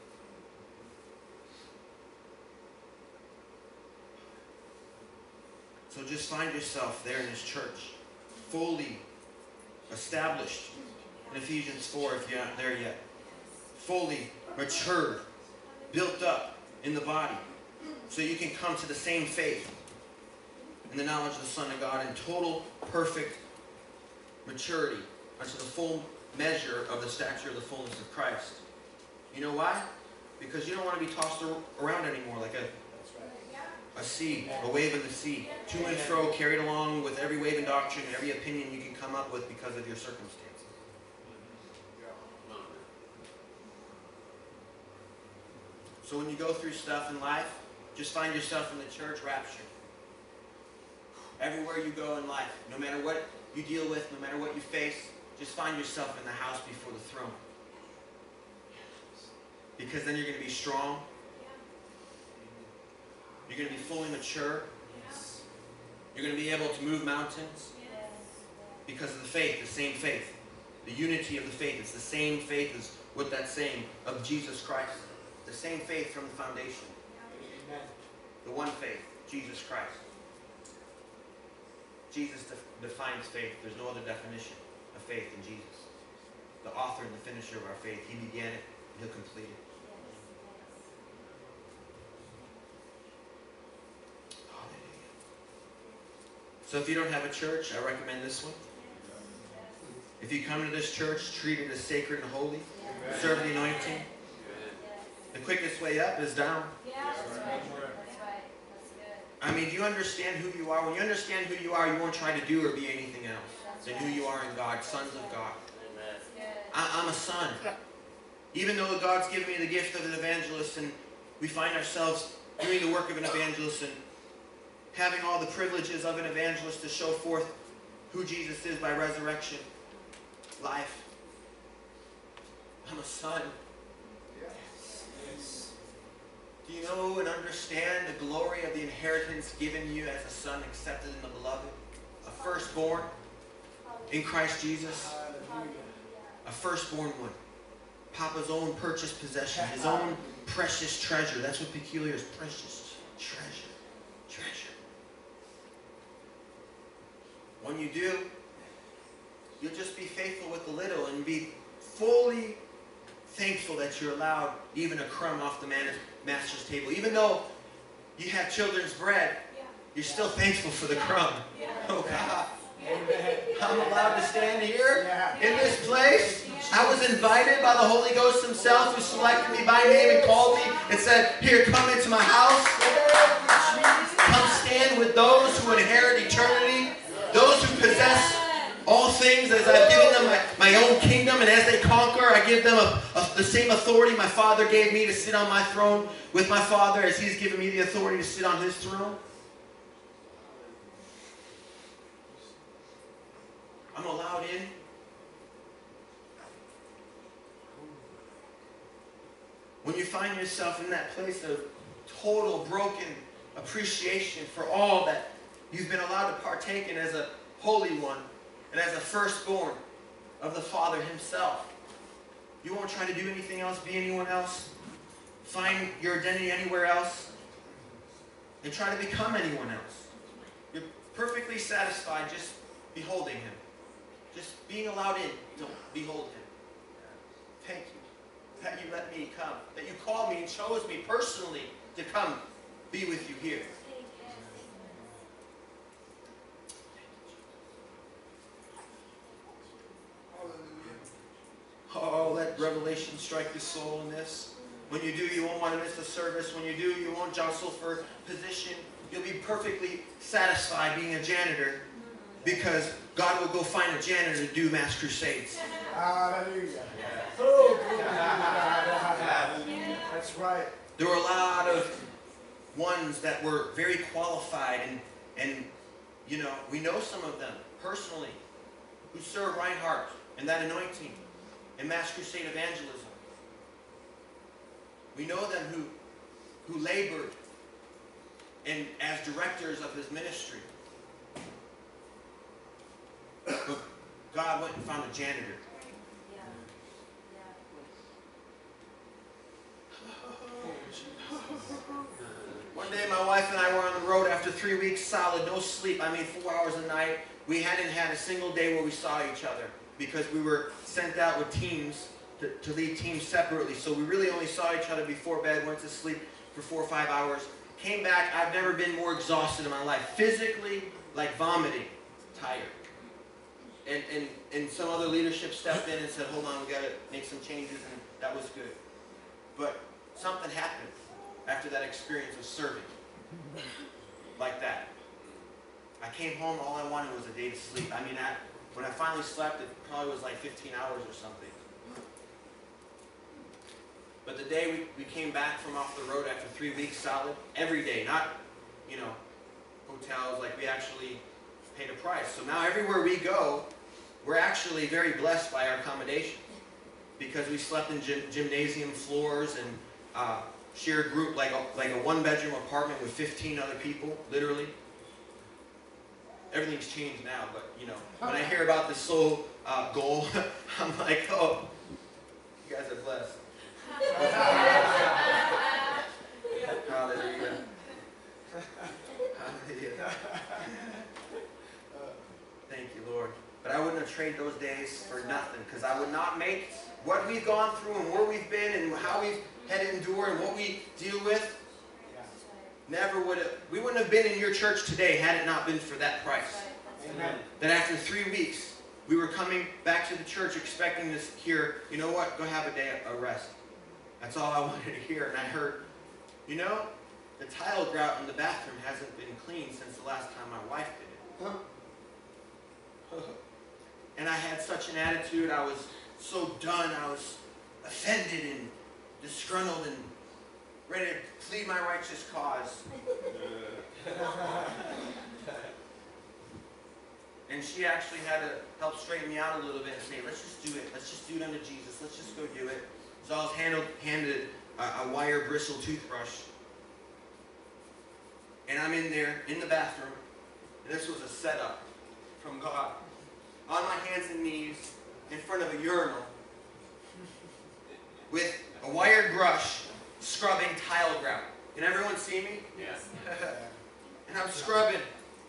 So just find yourself there in His church, fully established in Ephesians 4 if you're not there yet. Fully matured, built up in the body, so you can come to the same faith and the knowledge of the Son of God in total, perfect maturity unto the full measure of the stature of the fullness of Christ. You know why? Because you don't want to be tossed around anymore like a sea, a wave of the sea, to and fro, carried along with every wave and doctrine and every opinion you can come up with because of your circumstances. So when you go through stuff in life, just find yourself in the church rapture. Everywhere you go in life, no matter what you deal with, no matter what you face, just find yourself in the house before the throne. Because then you're going to be strong. You're You're going to be fully mature. You're going to be able to move mountains because of the faith, the same faith. The unity of the faith. It's the same faith as what that's saying of Jesus Christ. The same faith from the foundation. The one faith, Jesus Christ. Jesus defines faith. There's no other definition of faith in Jesus. The author and the finisher of our faith. He began it, and He'll complete it. Hallelujah. So if you don't have a church, I recommend this one. If you come to this church, treat it as sacred and holy. Serve the anointing. The quickest way up is down. I mean, do you understand who you are? When you understand who you are, you won't try to do or be anything else than who you are in God, sons of God. I'm a son. Even though God's given me the gift of an evangelist, and we find ourselves doing the work of an evangelist and having all the privileges of an evangelist to show forth who Jesus is by resurrection, life. I'm a son. Do you know and understand the glory of the inheritance given you as a son accepted in the beloved? A firstborn in Christ Jesus. A firstborn one. Papa's own purchased possession. His own precious treasure. That's what peculiar is. Precious treasure. Treasure. When you do, you'll just be faithful with the little and be fully thankful that you're allowed even a crumb off the master's table. Even though you have children's bread, you're still thankful for the crumb. Oh God. I'm allowed to stand here in this place. I was invited by the Holy Ghost Himself, who selected me by name and called me and said, here, come into my house. Come stand with those who inherit eternity. Those who possess all things, as I've given them my own kingdom, and as they conquer, I give them the same authority my Father gave me to sit on my throne with my Father, as He's given me the authority to sit on His throne. I'm allowed in. When you find yourself in that place of total broken appreciation for all that you've been allowed to partake in as a holy one, and as a firstborn of the Father Himself. You won't try to do anything else, be anyone else, find your identity anywhere else, and try to become anyone else. You're perfectly satisfied just beholding Him. Just being allowed in to behold Him. Thank you that you let me come, that you called me and chose me personally to come be with you here. Oh, let revelation strike your soul in this. When you do, you won't want to miss the service. When you do, you won't jostle for position. You'll be perfectly satisfied being a janitor, because God will go find a janitor to do mass crusades. Hallelujah. Oh, that's right. There were a lot of ones that were very qualified, and you know, we know some of them personally who serve Reinhardt and that anointing in mass crusade evangelism. We know them who labored as directors of his ministry. But God went and found a janitor. One day my wife and I were on the road after 3 weeks solid, no sleep. I mean 4 hours a night. We hadn't had a single day where we saw each other, because we were sent out with teams to lead teams separately. So we really only saw each other before bed, went to sleep for 4 or 5 hours. Came back, I've never been more exhausted in my life. Physically, like vomiting, tired. And some other leadership stepped in and said, hold on, we got to make some changes, and that was good. But something happened after that experience of serving. Like that. I came home, all I wanted was a day to sleep. I mean, when I finally slept, it probably was like 15 hours or something. But the day we came back from off the road after 3 weeks solid, every day, not, you know, hotels, like we actually paid a price. So now everywhere we go, we're actually very blessed by our accommodation, because we slept in gymnasium floors and share a group like a one-bedroom apartment with 15 other people, literally. Everything's changed now, but you know, when I hear about this soul goal, I'm like, oh, you guys are blessed. Hallelujah. Hallelujah. Thank you, Lord. But I wouldn't have traded those days for nothing, because I would not make what we've gone through and where we've been and how we've had to endure and what we deal with. Never would have. We wouldn't have been in your church today had it not been for that price. Amen. That after 3 weeks, we were coming back to the church expecting to hear, you know what, go have a day of rest. That's all I wanted to hear. And I heard, you know, the tile grout in the bathroom hasn't been cleaned since the last time my wife did it. And I had such an attitude. I was so done. I was offended and disgruntled and ready to plead my righteous cause. And she actually had to help straighten me out a little bit and say, let's just do it. Let's just do it unto Jesus. Let's just go do it. So I was handed a wire bristle toothbrush. And I'm in there, in the bathroom. And this was a setup from God. On my hands and knees, in front of a urinal. With a wired brush, scrubbing tile grout. Can everyone see me? Yes. And I'm scrubbing.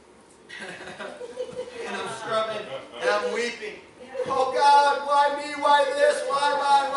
And I'm scrubbing. And I'm weeping. Oh God, why me? Why this? Why?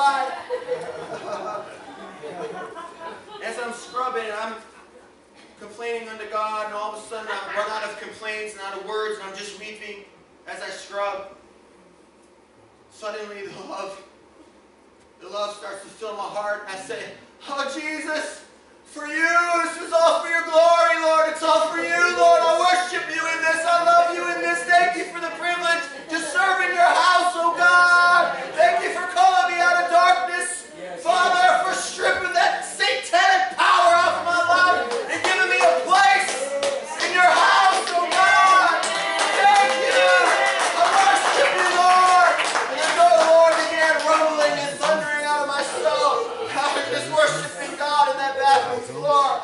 As I'm scrubbing and I'm complaining unto God, and all of a sudden I run out of complaints and out of words, and I'm just weeping as I scrub. Suddenly the love starts to fill my heart, and I say, oh Jesus, for you, this is all for your glory, Lord. It's all for you, Lord. I worship you in this. I love you in this. Thank you for the privilege to serve in your house, oh God. Thank you for calling me out of darkness, Father, for stripping that satanic power off my life and giving me a place in your house, oh God. Thank you. I worship you, Lord. And so the Lord began rumbling and thundering out of my soul. I was just worshiping God in that bathroom floor.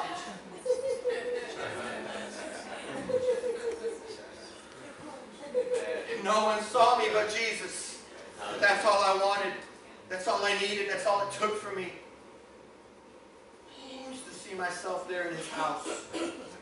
No one saw me but Jesus. But that's all I wanted. That's all I needed. That's all it took for me. I used to see myself there in his house. Do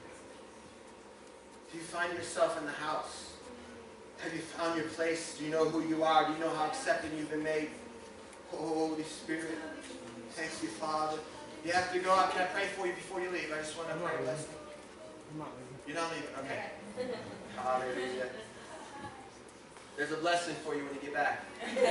you find yourself in the house? Have you found your place? Do you know who you are? Do you know how accepted you've been made? Oh, Holy Spirit. Thank you, Father. You have to go out. Can I pray for you before you leave? I just want to pray a blessing. You're not leaving? Okay. Hallelujah. There's a blessing for you when you get back.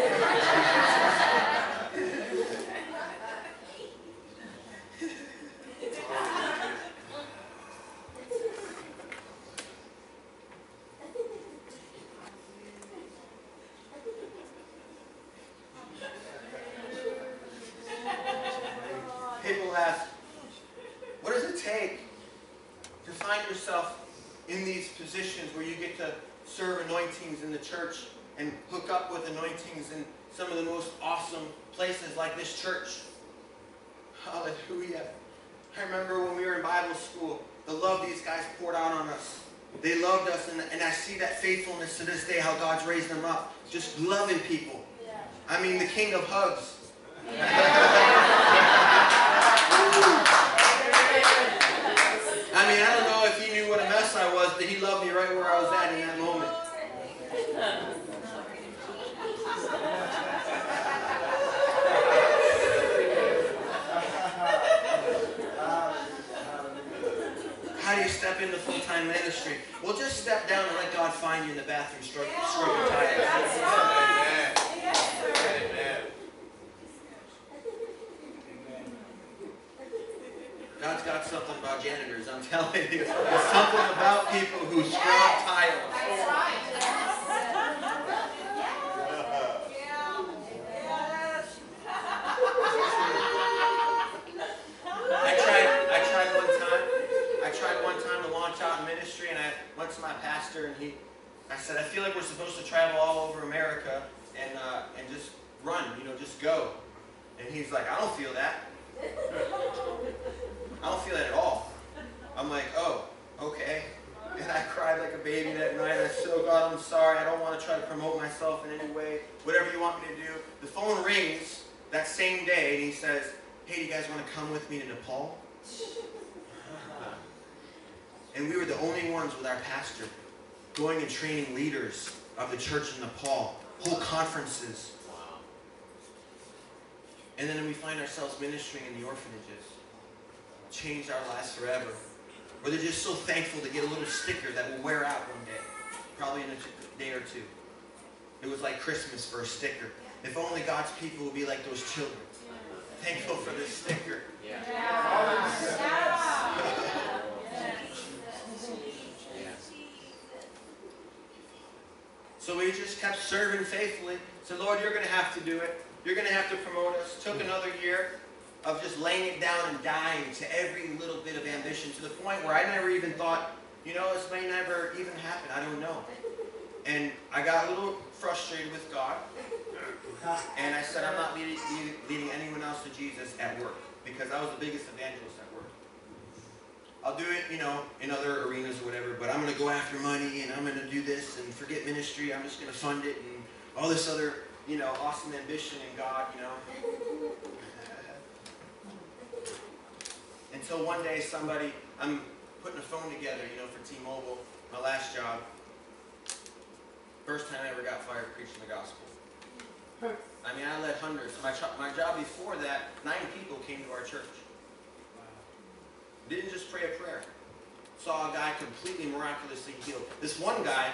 People ask, what does it take to find yourself in these positions where you get to serve anointings in the church and hook up with anointings in some of the most awesome places like this church? Hallelujah. I remember when we were in Bible school, the love these guys poured out on us. They loved us, and I see that faithfulness to this day, how God's raised them up. Just loving people. I mean, the king of hugs. I mean, I don't know if he knew what a mess I was, but he loved me right where I was at in that moment. How do you step into full-time ministry? Well, just step down and let God find you in the bathroom scrubbing tires. God's got something about janitors, I'm telling you. There's something about people who scrub tiles. That's right. I tried one time to launch out in ministry, and I went to my pastor, and I said, I feel like we're supposed to travel all over America and just run, just go. And he's like, I don't feel that. I don't feel that at all. I'm like, oh, okay. And I cried like a baby that night. I said, oh God, I'm sorry. I don't want to try to promote myself in any way. Whatever you want me to do. The phone rings that same day, and he says, hey, do you guys want to come with me to Nepal? And we were the only ones with our pastor going and training leaders of the church in Nepal. Whole conferences. And then we find ourselves ministering in the orphanages. Changed our lives forever. Or they're just so thankful to get a little sticker that will wear out one day. Probably in a day or two. It was like Christmas for a sticker. If only God's people would be like those children. Thankful for this sticker. So we just kept serving faithfully. Said, Lord, you're going to have to do it. You're going to have to promote us. Took another year of just laying it down and dying to every little bit of ambition, to the point where I never even thought, you know, this may never even happen. I don't know. And I got a little frustrated with God. And I said, I'm not leading anyone else to Jesus at work, because I was the biggest evangelist at work. I'll do it, you know, in other arenas or whatever, but I'm going to go after money, and I'm going to do this, and forget ministry. I'm just going to fund it, and all this other, you know, awesome ambition in God, you know. Until one day I'm putting a phone together, you know, for T-Mobile, my last job. First time I ever got fired preaching the gospel. I mean, I led hundreds. My job before that, 9 people came to our church. Didn't just pray a prayer. Saw a guy completely miraculously healed. This one guy,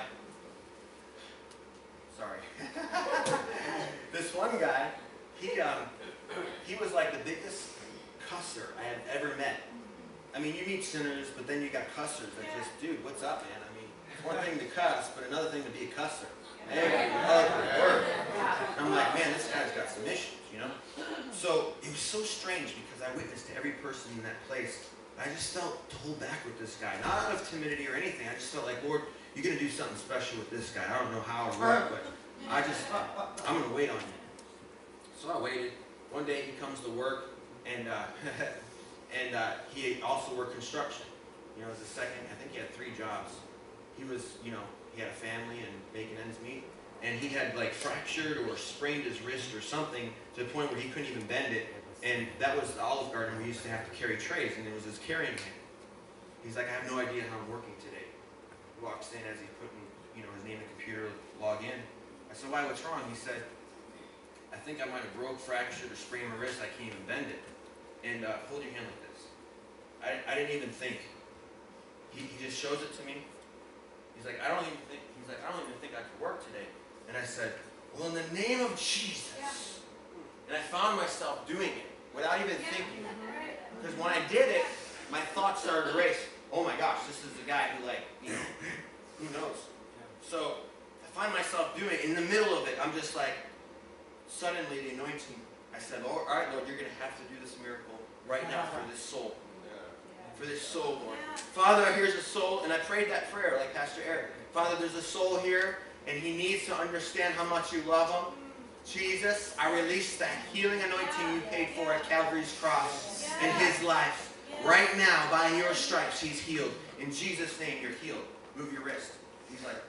sorry. This one guy, he was like the biggest cusser I had ever met. I mean, you meet sinners, but then you got cussers that just, dude, what's up, man? I mean, it's one thing to cuss, but another thing to be a cusser. Hey, word. I'm like, man, this guy's got some issues, you know? So it was so strange, because I witnessed to every person in that place. I just felt to hold back with this guy. Not out of timidity or anything. I just felt like, Lord, you're going to do something special with this guy. I don't know how or what, but I'm going to wait on you. So I waited. One day he comes to work, and he also worked construction. You know, as a second, I think he had 3 jobs. He was, you know, he had a family and making ends meet. And he had like fractured or sprained his wrist or something to the point where he couldn't even bend it. And that was the Olive Garden. We used to have to carry trays, and it was his carrying hand. He's like, I have no idea how I'm working today. He walks in as he's putting, you know, his name in the computer, log in. I said, why, what's wrong? He said, I think I might have broke, fractured, or sprained my wrist. I can't even bend it. And hold your hand like this. I didn't even think. He just shows it to me. He's like, I don't even think I could work today. And I said, well, in the name of Jesus. And I found myself doing it without even thinking. Because when I did it, my thoughts started to race. Oh my gosh, this is the guy who, like, you know, who knows? So I find myself doing it. In the middle of it, I'm just like, suddenly the anointing, I said, oh, all right, Lord, you're going to have to do this miracle right now for this soul. For this soul, Lord. Father, here's a soul, and I prayed that prayer like Pastor Eric. Father, there's a soul here, and he needs to understand how much you love him. Jesus, I release that healing anointing you paid for at Calvary's cross in his life. Right now, by your stripes, he's healed. In Jesus' name, you're healed. Move your wrist. He's like,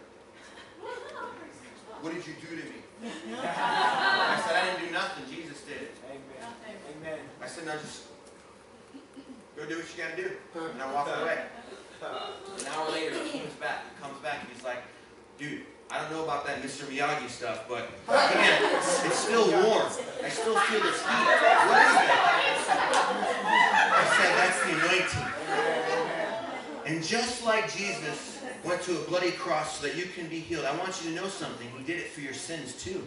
what did you do to me? I said, I didn't do nothing. Jesus did it. Amen. I said, now just go do what you got to do. And I walked away. An hour later, he comes back. And he's like, dude, I don't know about that Mr. Miyagi stuff, but man, it's still warm. I still feel this heat. What is that? I said, that's the anointing. And just like Jesus went to a bloody cross so that you can be healed, I want you to know something. He did it for your sins too.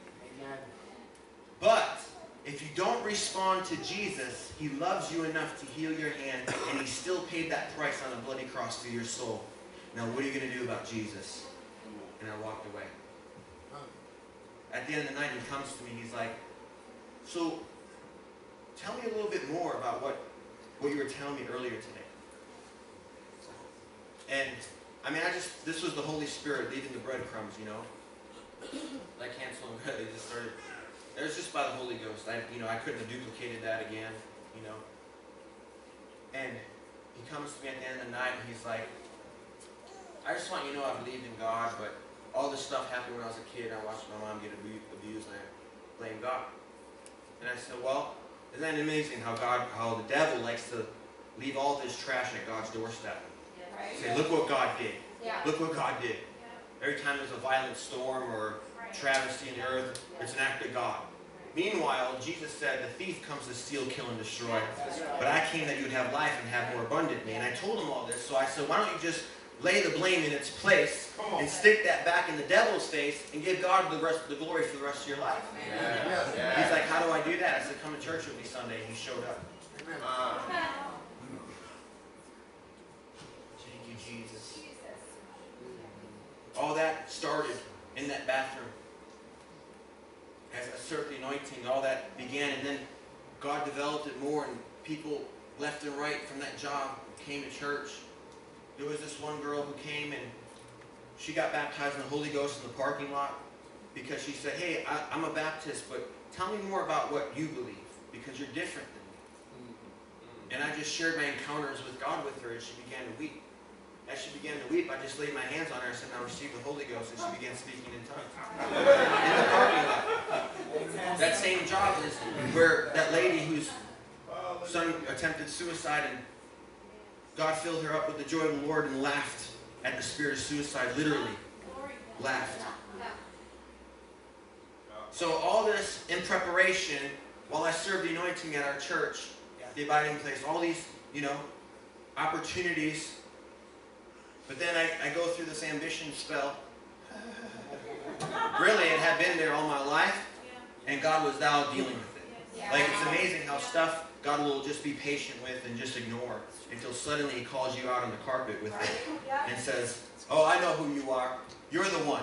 But if you don't respond to Jesus, he loves you enough to heal your hand, and he still paid that price on a bloody cross for your soul. Now, what are you going to do about Jesus? And I walked away. At the end of the night, he comes to me. He's like, so tell me a little bit more about what you were telling me earlier today. And, I mean, this was the Holy Spirit leaving the breadcrumbs, you know. Like Hansel and Gretel, they just started. It was just by the Holy Ghost. I couldn't have duplicated that again, you know. And he comes to me at the end of the night and he's like, I just want you to know I believed in God, but all this stuff happened when I was a kid. I watched my mom get abused and I blame God. And I said, well, isn't that amazing how the devil likes to leave all this trash at God's doorstep? Say, look what God did. Yeah. Look what God did. Every time there's a violent storm or travesty in the earth, it's an act of God. Meanwhile, Jesus said, the thief comes to steal, kill, and destroy. But I came that you would have life and have more abundantly. And I told him all this, so I said, why don't you just lay the blame in its place and stick that back in the devil's face and give God the glory for the rest of your life. Yeah. He's like, how do I do that? I said, come to church with me Sunday. And he showed up. Thank you, Jesus. All that started in that bathroom. As I served the anointing, all that began, and then God developed it more, and people left and right from that job came to church. There was this one girl who came, and she got baptized in the Holy Ghost in the parking lot because she said, hey, I'm a Baptist, but tell me more about what you believe, because you're different than me. And I just shared my encounters with God with her, and she began to weep. As she began to weep, I just laid my hands on her and said, now receive the Holy Ghost, and she began speaking in tongues. In the parking lot. That same job is where that lady whose son attempted suicide, and God filled her up with the joy of the Lord and laughed at the spirit of suicide, literally laughed. So all this in preparation, while I served the anointing at our church, the abiding place, all these, opportunities. But then I go through this ambition spell. Really, it had been there all my life, and God was now dealing with it. Like, it's amazing how stuff God will just be patient with and just ignore until suddenly He calls you out on the carpet with it and says, oh, I know who you are. You're the one.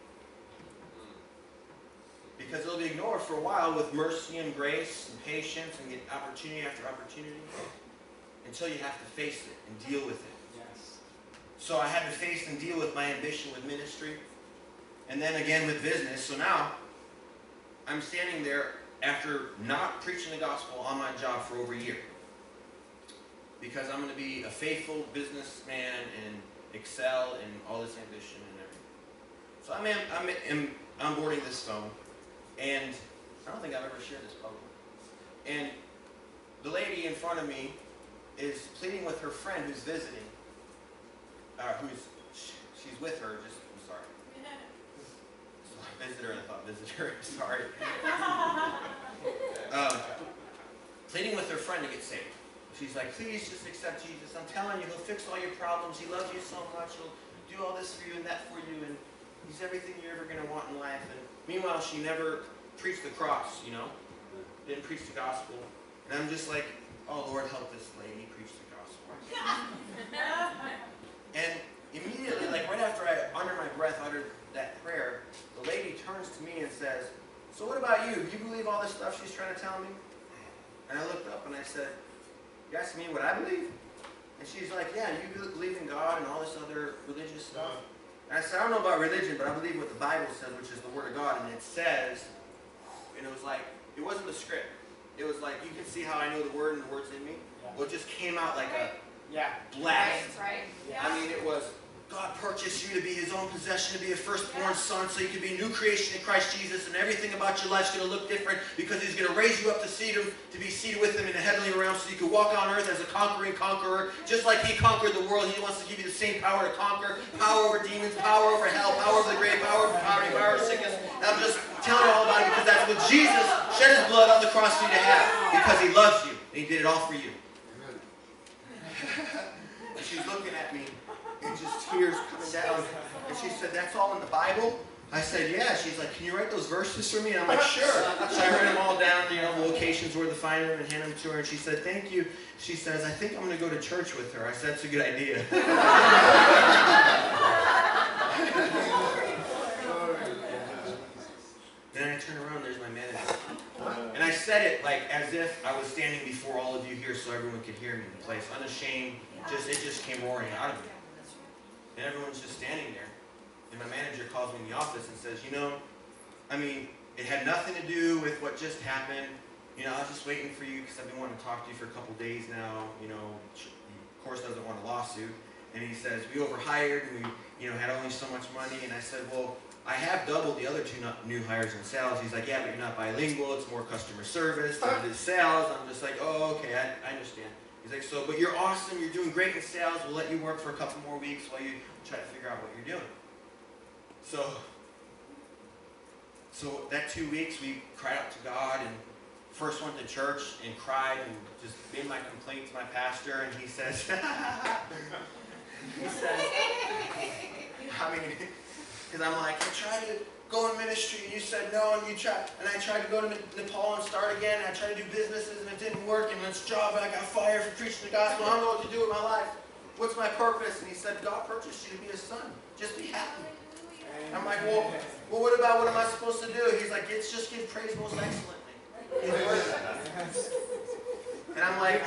Because it'll be ignored for a while with mercy and grace and patience and get opportunity after opportunity until you have to face it and deal with it. So I had to face and deal with my ambition with ministry, and then again with business. So now I'm standing there after not preaching the gospel on my job for over a year, because I'm going to be a faithful businessman and excel in all this ambition and everything. So I'm onboarding this phone, and I don't think I've ever shared this publicly. And the lady in front of me is pleading with her friend who's visiting. She's with her, I'm sorry. Visitor, I thought visitor, sorry. Pleading with her friend to get saved. She's like, please just accept Jesus. I'm telling you, He'll fix all your problems. He loves you so much. He'll do all this for you and that for you. And He's everything you're ever going to want in life. And meanwhile, she never preached the cross, Didn't preach the gospel. And I'm just like, oh, Lord, help this lady preach the gospel. And immediately, like right after I, under my breath, uttered that prayer, the lady turns to me and says, so what about you? Do you believe all this stuff she's trying to tell me? And I looked up and I said, you asking me what I believe? And she's like, yeah, you believe in God and all this other religious stuff? And I said, I don't know about religion, but I believe what the Bible says, which is the Word of God. And it says, and it was like, it wasn't the script. It was like, you can see how I know the Word and the Word's in me. Well, it just came out like a blast. Right. I mean, it was, God purchased you to be His own possession, to be a firstborn son, so you can be a new creation in Christ Jesus, and everything about your life is going to look different because He's going to raise you up to be seated with Him in the heavenly realm, so you can walk on earth as a conquering conqueror. Just like He conquered the world, He wants to give you the same power to conquer, power over demons, power over hell, power over the grave, power over poverty, power over sickness. And I'm just telling you all about it because that's what Jesus shed His blood on the cross for you to have, because He loves you, and He did it all for you. And she's looking at me, and just tears coming down. And she said, that's all in the Bible? I said, yeah. She's like, can you write those verses for me? And I'm like, sure. So I wrote them all down, the locations where to find them, and hand them to her. And she said, thank you. She says, I think I'm going to go to church with her. I said, that's a good idea. Then I turn around, there's my manager. And I said it like as if I was standing before all of you here so everyone could hear me in the place. Unashamed. It just came roaring out of me. And everyone's just standing there. And my manager calls me in the office and says, it had nothing to do with what just happened. I was just waiting for you because I've been wanting to talk to you for a couple days now. He, of course, doesn't want a lawsuit. And he says, we overhired and we, had only so much money. And I said, well, I have doubled the other two new hires in sales. He's like, yeah, but you're not bilingual. It's more customer service than it is sales. I'm just like, oh, okay, I understand. He's like, but you're awesome. You're doing great in sales. We'll let you work for a couple more weeks while you try to figure out what you're doing. So that 2 weeks, we cried out to God and first went to church and cried and just made my complaint to my pastor. And he says, because I'm like, I tried to go in ministry and you said no, and I tried to go to Nepal and start again, and I tried to do businesses and it didn't work, and this job, and I got fired for preaching the gospel. I don't know what to do with my life. What's my purpose? And he said, God purchased you to be his son. Just be happy. And I'm like, well, what about what am I supposed to do? He's like, it's just give praise most excellently. And I'm like,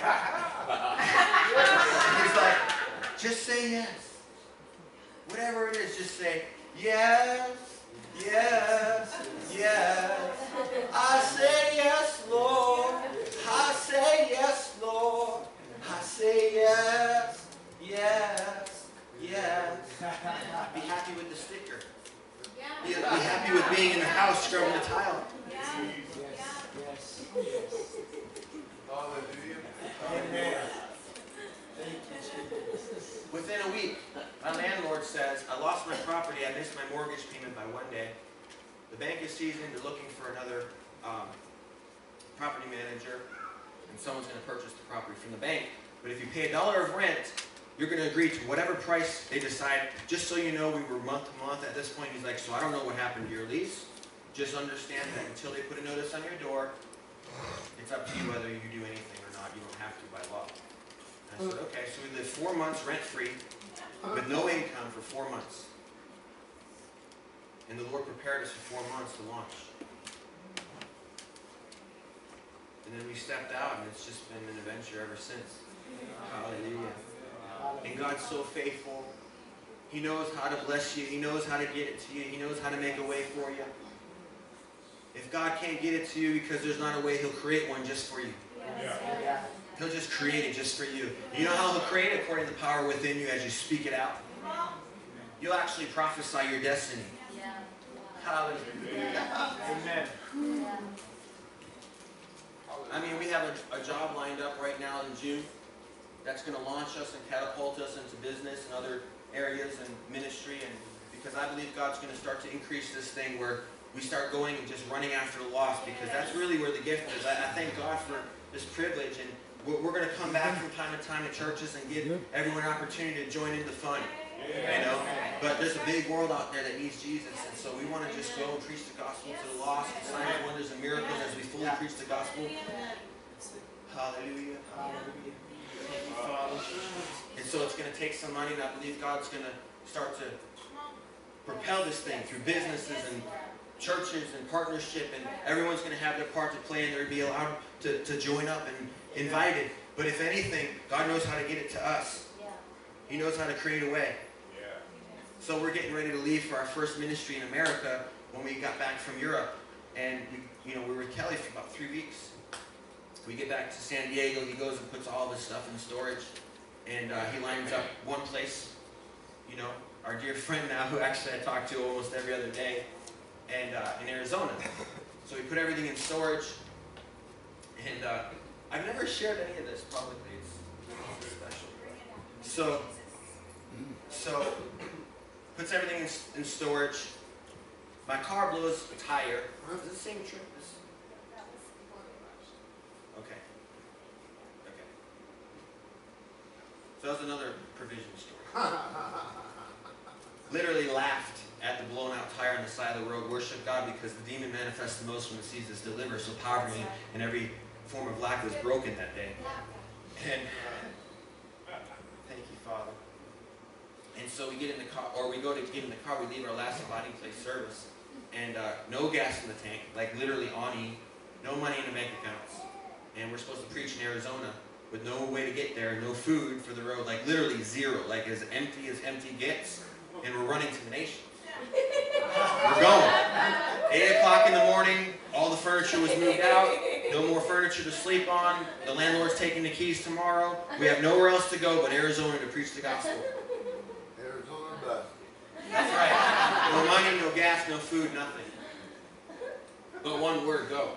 he's like, just say yes. Whatever it is, just say, yes, yes, yes. I say yes, Lord. I say yes, Lord. I say yes, yes, yes. Be happy with the sticker. Be happy with being in the house scrubbing the tile. Yes. Hallelujah. Amen. Within a week, my landlord says, I lost my property. I missed my mortgage payment by 1 day. The bank is seasoned. They're looking for another property manager, and someone's going to purchase the property from the bank. But if you pay $1 of rent, you're going to agree to whatever price they decide. Just so you know, we were month to month at this point. He's like, so I don't know what happened to your lease. Just understand that until they put a notice on your door, it's up to you whether you do anything or not. You don't have to by law. I said, okay, so we lived 4 months rent-free with no income for 4 months. And the Lord prepared us for 4 months to launch. And then we stepped out, and it's just been an adventure ever since. Hallelujah. And God's so faithful. He knows how to bless you. He knows how to get it to you. He knows how to make a way for you. If God can't get it to you because there's not a way, he'll create one just for you. Yeah. He'll just create it just for you. You know how he'll create it? According to the power within you as you speak it out. You'll actually prophesy your destiny. Hallelujah. Amen. I mean, we have a job lined up right now in June that's going to launch us and catapult us into business and other areas and ministry. And because I believe God's going to start to increase this thing where we start going and just running after the lost, because that's really where the gift is. I thank God for this privilege, and we're going to come back from time to time to churches and give everyone an opportunity to join in the fun. But there's a big world out there that needs Jesus, and so we want to just go and preach the gospel to the lost, signs, wonders, and miracles as we fully preach the gospel. Hallelujah. Thank you, Father. And so it's going to take some money, and I believe God's going to start to propel this thing through businesses and churches and partnership, and everyone's going to have their part to play, and they're going to be allowed to join up and invited. But if anything, God knows how to get it to us. He knows how to create a way. So we're getting ready to leave for our first ministry in America when we got back from Europe. And we were with Kelly for about 3 weeks. We get back to San Diego. He goes and puts all of his stuff in storage. And he lines up one place, our dear friend now, who actually I talk to almost every other day, and in Arizona. So we put everything in storage. And I've never shared any of this publicly. It's special. So puts everything in storage. My car blows a tire. Is it the same trip? Okay. So that was another provision story. Literally laughed at the blown out tire on the side of the road. Worship God, because the demon manifests the most when it sees us deliver. So poverty and every form of lack was broken that day. And thank you, Father. And so we get in the car, or we go to get in the car, we leave our last abiding place service, and no gas in the tank, like literally on E, no money in the bank accounts. And we're supposed to preach in Arizona with no way to get there, no food for the road, like literally zero, like as empty gets, and we're running to the nations. We're going. 8 o'clock in the morning, all the furniture was moved out. No more furniture to sleep on. The landlord's taking the keys tomorrow. We have nowhere else to go but Arizona to preach the gospel. Arizona bus. That's right. No money, no gas, no food, nothing. But one word, go.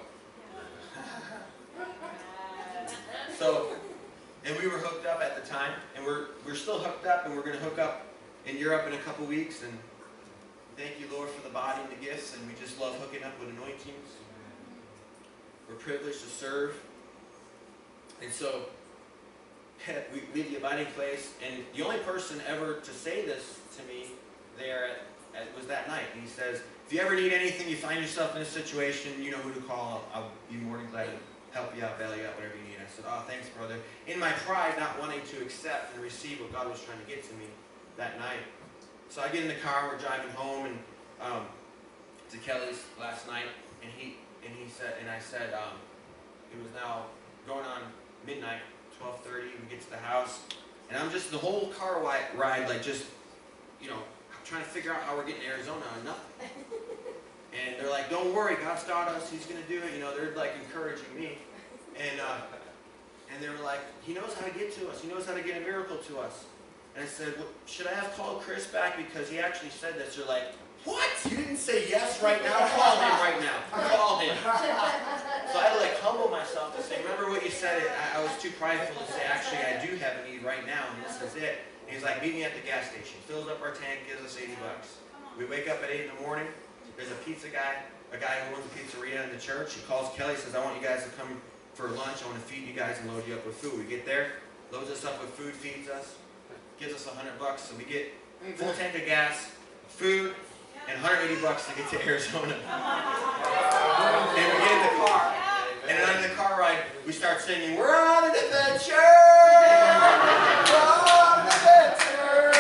So, and we were hooked up at the time, and we're still hooked up, and we're going to hook up in Europe in a couple weeks. And thank you, Lord, for the body and the gifts, and we just love hooking up with anointings. We're privileged to serve. And so, we leave the abiding place, and the only person ever to say this to me there was that night. And he says, if you ever need anything, you find yourself in a situation, you know who to call. I'll be more than glad to help you out, bail you out, whatever you need. I said, oh, thanks, brother. In my pride, not wanting to accept and receive what God was trying to get to me that night. So I get in the car, we're driving home, and to Kelly's last night, and I said, it was now going on midnight, 12:30, we get to the house, and I'm just, the whole car ride, like just, you know, trying to figure out how we're getting to Arizona and nothing. And they're like, don't worry, God's got us, He's going to do it. You know, they're like encouraging me. And they were like, He knows how to get to us. He knows how to get a miracle to us. And I said, well, should I have called Chris back? Because he actually said this. They're like, what? You didn't say yes right now? Call him right now. Call him. So I had to like humble myself to say, remember what you said? I was too prideful to say, actually, I do have a need right now, and this is it. And he's like, meet me at the gas station. Fills up our tank, gives us $80. We wake up at 8 in the morning. There's a pizza guy, a guy who owns a pizzeria in the church. He calls Kelly, says, I want you guys to come for lunch. I want to feed you guys and load you up with food. We get there, loads us up with food, feeds us, gives us $100. So we get full tank of gas, food, and $180 to get to Arizona. And we get in the car, and on the car ride, we start singing, we're on an adventure! We're on an adventure!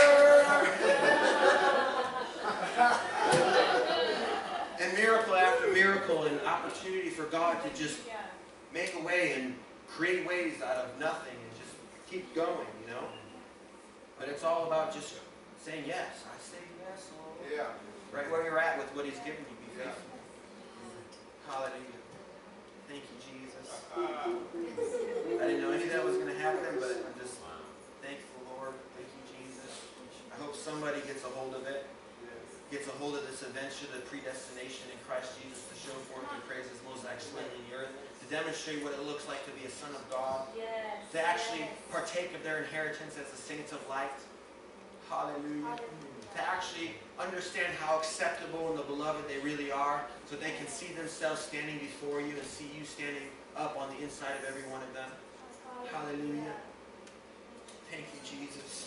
And miracle after miracle, and opportunity for God to just make a way and create ways out of nothing and just keep going, you know? But it's all about just saying yes. I say yes, Lord. Yeah. Right where you're at with what He's given you, be faithful. Hallelujah. Thank you, Jesus. I didn't know any of that was going to happen, but I'm just thankful, Lord. Thank you, Jesus. I hope somebody gets a hold of it, gets a hold of this adventure, the predestination in Christ Jesus to show forth your praises most excellently in the earth, to demonstrate what it looks like to be a son of God, to actually partake of their inheritance as the saints of light. Hallelujah. To actually understand how acceptable and the beloved they really are, so they can see themselves standing before you and see you standing up on the inside of every one of them. Hallelujah. Thank you, Jesus.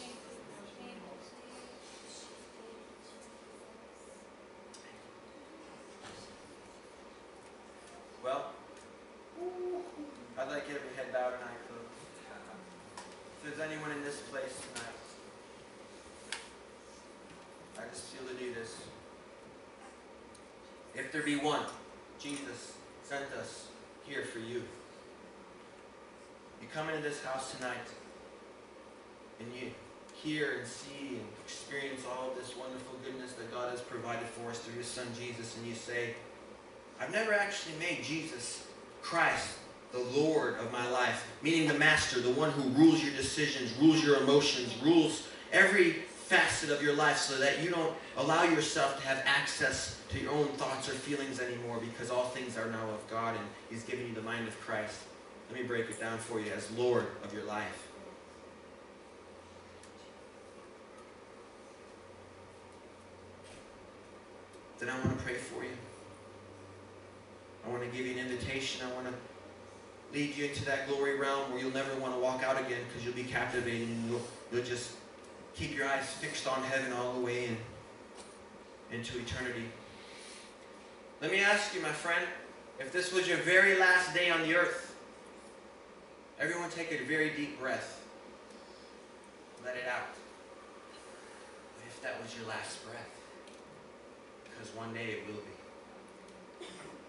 Well, I'd like every head bowed and eye closed. If there's anyone in this place tonight, I just feel to do this. If there be one, Jesus sent us here for you. You come into this house tonight and you hear and see and experience all of this wonderful goodness that God has provided for us through His Son Jesus, and you say, I've never actually made Jesus Christ the Lord of my life, meaning the master, the one who rules your decisions, rules your emotions, rules every facet of your life, so that you don't allow yourself to have access to your own thoughts or feelings anymore, because all things are now of God and He's given you the mind of Christ. Let me break it down for you as Lord of your life. Then I want to pray for you. I want to give you an invitation. I want to lead you into that glory realm where you'll never want to walk out again, because you'll be captivated and you'll just keep your eyes fixed on heaven all the way into eternity. Let me ask you, my friend, if this was your very last day on the earth, everyone take a very deep breath. Let it out. What if that was your last breath? Because one day it will be.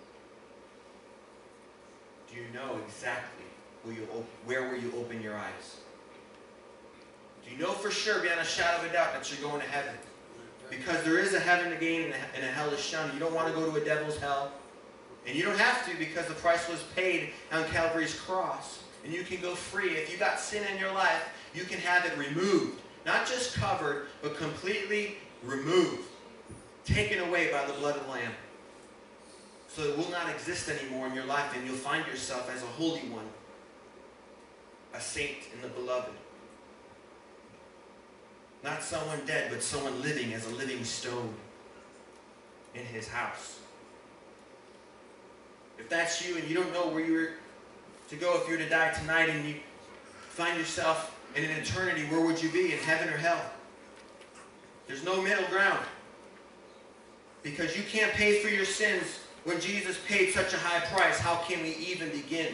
Do you know exactly where will you open your eyes? Do you know for sure, beyond a shadow of a doubt, that you're going to heaven? Because there is a heaven to gain and a hell to shun. You don't want to go to a devil's hell. And you don't have to, because the price was paid on Calvary's cross. And you can go free. If you got sin in your life, you can have it removed. Not just covered, but completely removed. Taken away by the blood of the Lamb. So it will not exist anymore in your life, and you'll find yourself as a holy one. A saint in the beloved. Not someone dead, but someone living as a living stone in his house. If that's you and you don't know where you're to go, if you're to die tonight and you find yourself in an eternity, where would you be? In heaven or hell? There's no middle ground. Because you can't pay for your sins when Jesus paid such a high price. How can we even begin?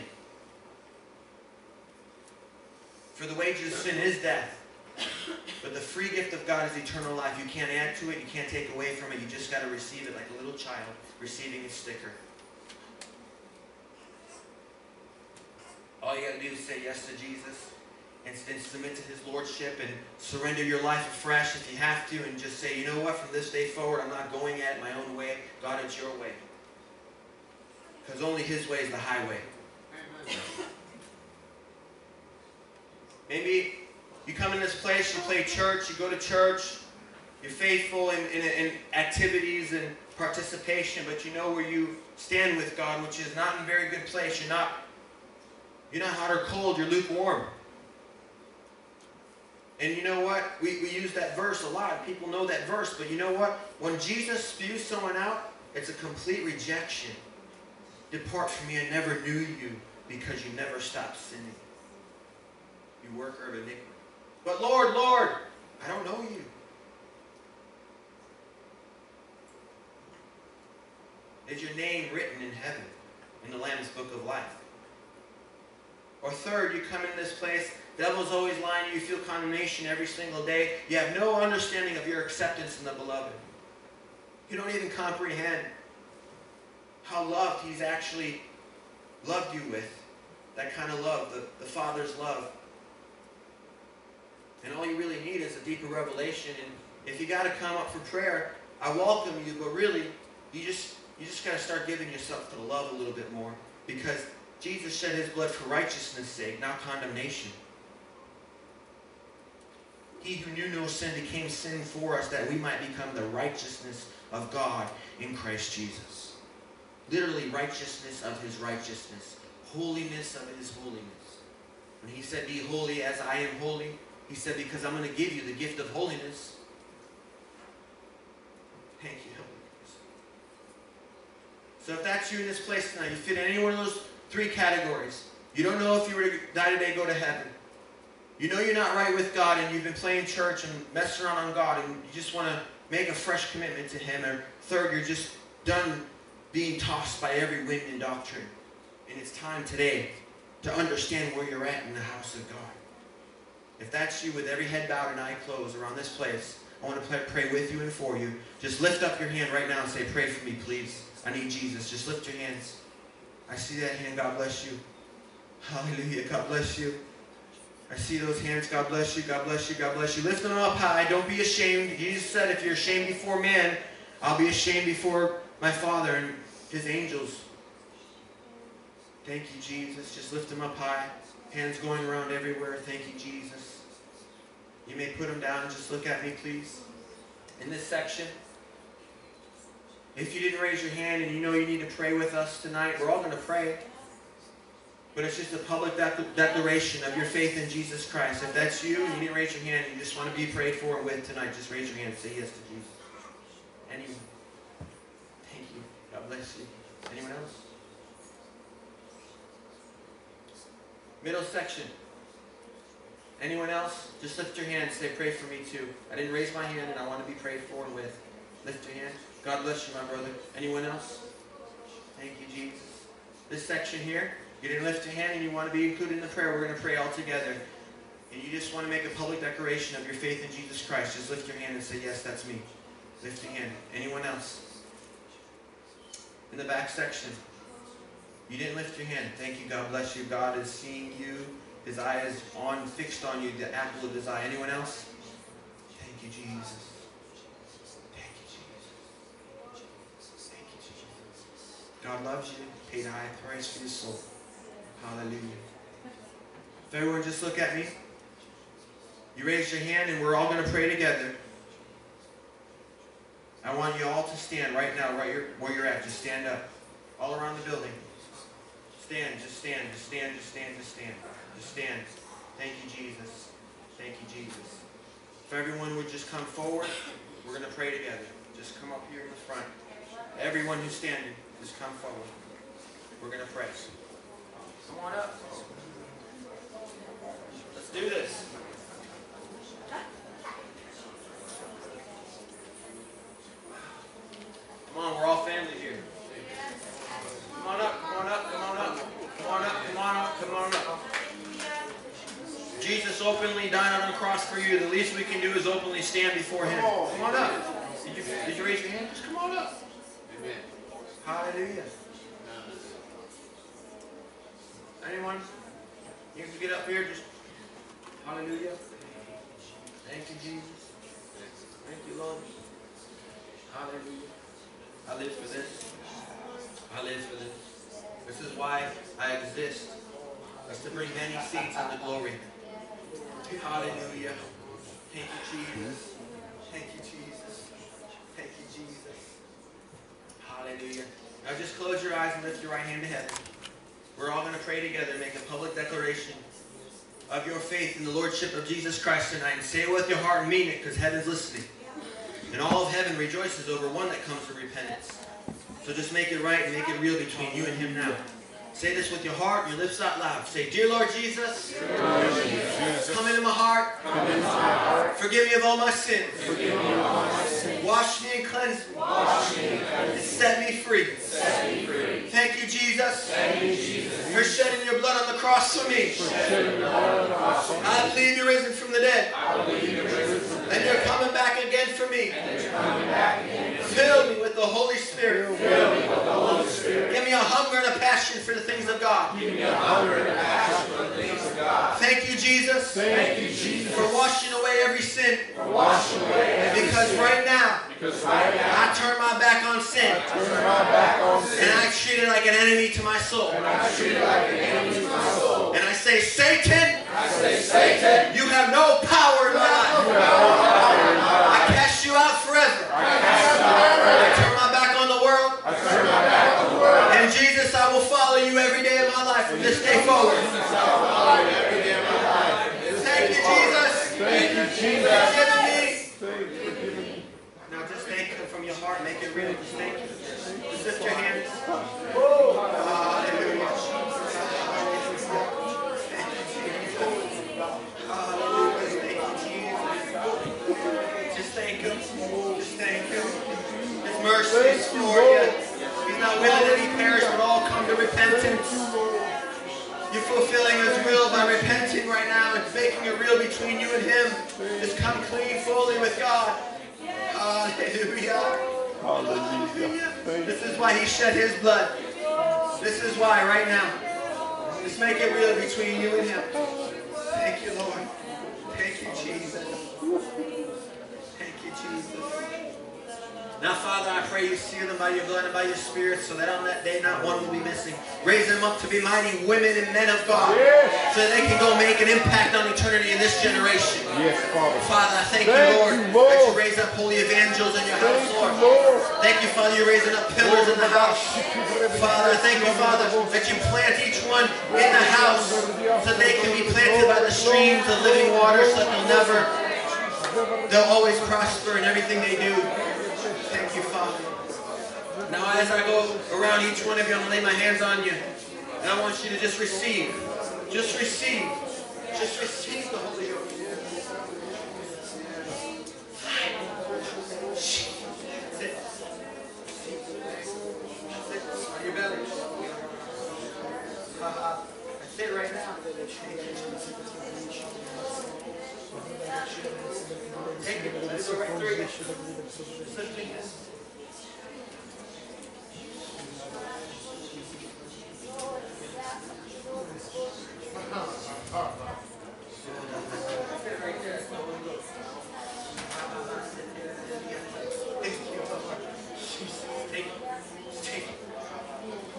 For the wages of sin is death. But the free gift of God is eternal life. You can't add to it. You can't take away from it. You just got to receive it like a little child receiving a sticker. All you got to do is say yes to Jesus and submit to his lordship and surrender your life afresh if you have to, and just say, you know what, from this day forward, I'm not going at it my own way. God, it's your way. Because only his way is the highway. Maybe you come in this place, you play church, you go to church, you're faithful in activities and participation, but you know where you stand with God, which is not in a very good place. You're not hot or cold, you're lukewarm. And you know what? We use that verse a lot. People know that verse, but you know what? When Jesus spews someone out, it's a complete rejection. Depart from me, I never knew you, because you never stopped sinning. You worker of iniquity. But Lord, Lord, I don't know you. Is your name written in heaven, in the Lamb's book of life? Or third, you come in this place, the devil's always lying to you, you feel condemnation every single day. You have no understanding of your acceptance in the beloved. You don't even comprehend how loved he's actually loved you with. That kind of love, the Father's love. And all you really need is a deeper revelation. And if you got to come up for prayer, I welcome you, but really, you just got to start giving yourself to the love a little bit more. Because Jesus shed his blood for righteousness' sake, not condemnation. He who knew no sin became sin for us, that we might become the righteousness of God in Christ Jesus. Literally, righteousness of his righteousness. Holiness of his holiness. When he said, be holy as I am holy, he said, because I'm going to give you the gift of holiness. Thank you, Holy Ghost. So if that's you in this place tonight, you fit in any one of those three categories. You don't know if you were to die today, go to heaven. You know you're not right with God, and you've been playing church and messing around on God, and you just want to make a fresh commitment to him. Or third, you're just done being tossed by every wind and doctrine. And it's time today to understand where you're at in the house of God. If that's you, with every head bowed and eye closed around this place, I want to pray with you and for you. Just lift up your hand right now and say, pray for me, please. I need Jesus. Just lift your hands. I see that hand. God bless you. Hallelujah. God bless you. I see those hands. God bless you. God bless you. God bless you. Lift them up high. Don't be ashamed. Jesus said, if you're ashamed before man, I'll be ashamed before my Father and his angels. Thank you, Jesus. Just lift them up high. Hands going around everywhere. Thank you, Jesus. You may put them down. Just look at me, please. In this section, if you didn't raise your hand and you know you need to pray with us tonight, we're all going to pray. But it's just a public declaration of your faith in Jesus Christ. If that's you and you didn't raise your hand and you just want to be prayed for and with tonight, just raise your hand and say yes to Jesus. Anyone? Thank you. God bless you. Anyone else? Middle section. Anyone else? Just lift your hand and say, pray for me too. I didn't raise my hand and I want to be prayed for and with. Lift your hand. God bless you, my brother. Anyone else? Thank you, Jesus. This section here, you didn't lift your hand and you want to be included in the prayer. We're going to pray all together. And you just want to make a public declaration of your faith in Jesus Christ. Just lift your hand and say, yes, that's me. Lift your hand. Anyone else? In the back section. You didn't lift your hand. Thank you. God bless you. God is seeing you. His eye is fixed on you, the apple of his eye. Anyone else? Thank you, Jesus. Thank you, Jesus. Thank you, Jesus. God loves you. Paid a high price for your soul. Hallelujah. If everyone just look at me. You raise your hand and we're all going to pray together. I want you all to stand right now, right where you're at. Just stand up. All around the building. Stand, just stand, just stand, just stand, just stand. Just stand. Thank you, Jesus. Thank you, Jesus. If everyone would just come forward, we're going to pray together. Just come up here in the front. Everyone who's standing, just come forward. We're going to pray. Come on up. Let's do this. Come on, we're all family here. Come on up, come on up, come on up. Come on up, come on up, come on up. Jesus openly died on the cross for you. The least we can do is openly stand before Him. Come on up. Did you raise your hand? Just come on up. Amen. Hallelujah. Anyone? You can get up here. Just hallelujah. Thank you, Jesus. Thank you, Lord. Hallelujah. I live for this. I live for this. This is why I exist. It's to bring many seeds into glory. Hallelujah. Thank you, Jesus. Thank you, Jesus. Thank you, Jesus. Hallelujah. Now just close your eyes and lift your right hand to heaven. We're all going to pray together, make a public declaration of your faith in the Lordship of Jesus Christ tonight. And say it with your heart and mean it, because heaven's listening. And all of heaven rejoices over one that comes to repentance. So just make it right and make it real between you and Him now. Say this with your heart and your lips out loud. Say, Dear Lord Jesus, come into my heart. Forgive me of all my sins. Wash me and cleanse me. And set me free. Thank you, Jesus, for shedding your blood on the cross for me. I believe you're risen from the dead. And you're coming back again for me. Fill me with the Holy Spirit. Give me a hunger and a passion for the things of God. Thank you, Jesus, for washing away every sin. Because right now, I turn my back on sin. And I treat it like an enemy to my soul. And I say, Satan, you have no power in my life. I cast you out forever. I turn my back on the world. And Jesus, I will follow you every day of my life from this day forward. Thank you, Jesus. For forgiving me. Now just thank Him from your heart. Make it real. Just thank Him. Just lift your hands. Hallelujah. Just thank Him. Just thank Him. His mercy is for you. He's not willing that He perish, but all come to repentance. You're fulfilling His will by repenting right now and making it real between you and Him. Just come clean fully with God. Hallelujah. Hallelujah. This is why He shed His blood. This is why right now. Just make it real between you and Him. Thank you, Lord. Thank you, Jesus. Thank you, Jesus. Now, Father, I pray you seal them by your blood and by your Spirit so that on that day not one will be missing. Raise them up to be mighty women and men of God so that they can go make an impact on eternity in this generation. Yes, Father. Father, I thank you, Lord, that you raise up holy evangels in your house, Lord. Thank you, Father, you're raising up pillars in the house. Father, I thank you, Father, that you plant each one in the house so they can be planted by the streams of living water so that they'll always prosper in everything they do. Thank you, Father. Now as I go around each one of you, I'm going to lay my hands on you. And I want you to just receive. Just receive. Just receive the Holy Ghost. That's it. That's it. On your belly. That's it right now. Take it. Let it go right through you. Just lift your hands. Thank you, Lord. Take it.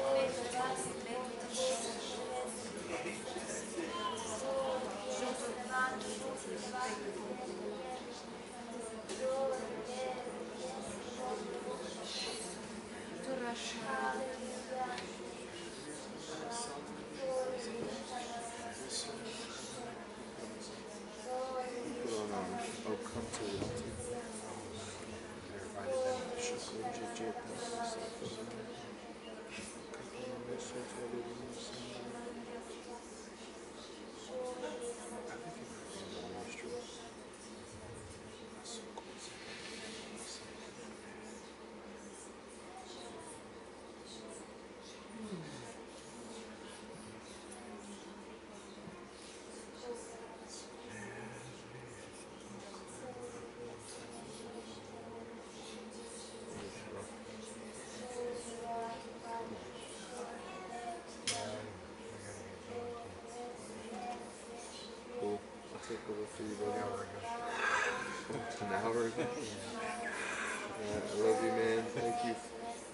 I love you, man. Thank you.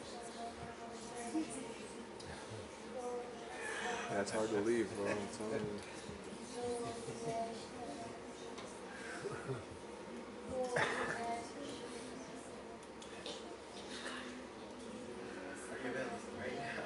That's hard to leave, bro. I'm telling you. Are you available right now?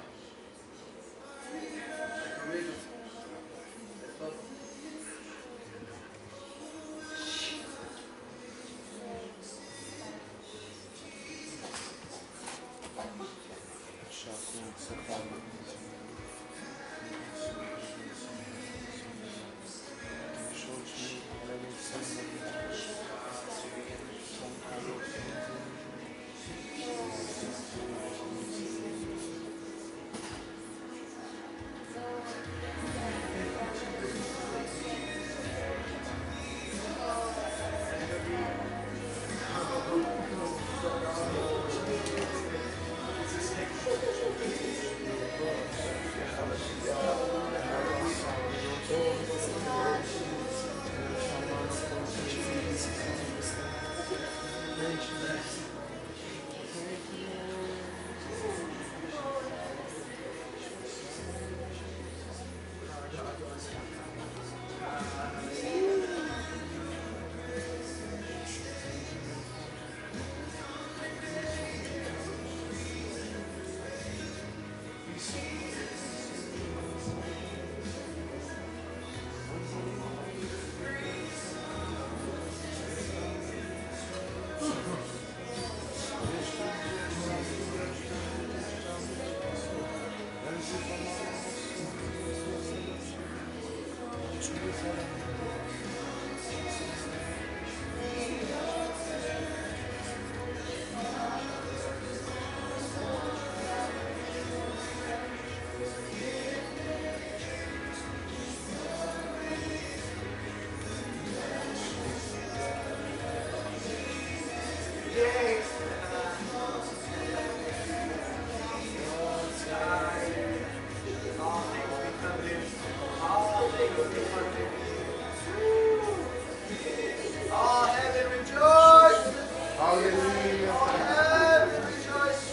All heaven rejoice! Hallelujah. All heaven rejoice!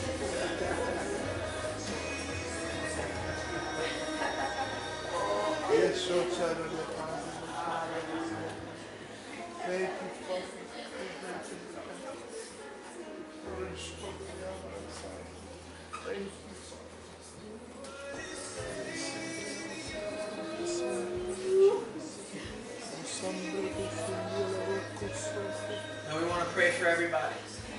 Yes, so sad of the Thank you, Father. Thank you. Now we want to pray for everybody.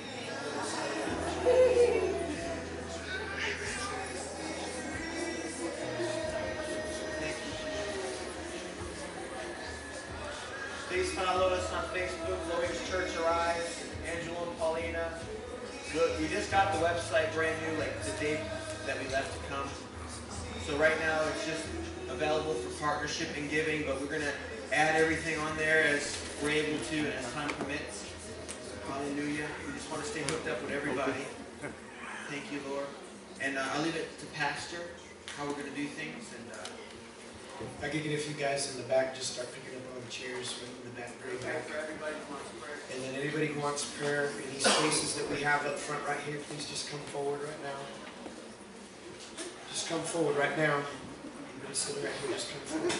Please follow us on Facebook, Lawyers Church Arise, Angelo and Pauliina. Look, we just got the website brand new, like the day that we left to come. So right now it's just available for partnership and giving, but we're going to add everything on there as we're able to and as time permits. Hallelujah. We just want to stay hooked up with everybody. Thank you, Lord. And I'll leave it to Pastor, how we're going to do things. And I could get a few guys in the back, just start picking up on the chairs from the back, very back. for everybody who wants prayer. And then anybody who wants prayer, any spaces that we have up front right here, please just come forward right now. Just come forward right now. Anybody sitting right here, just come forward.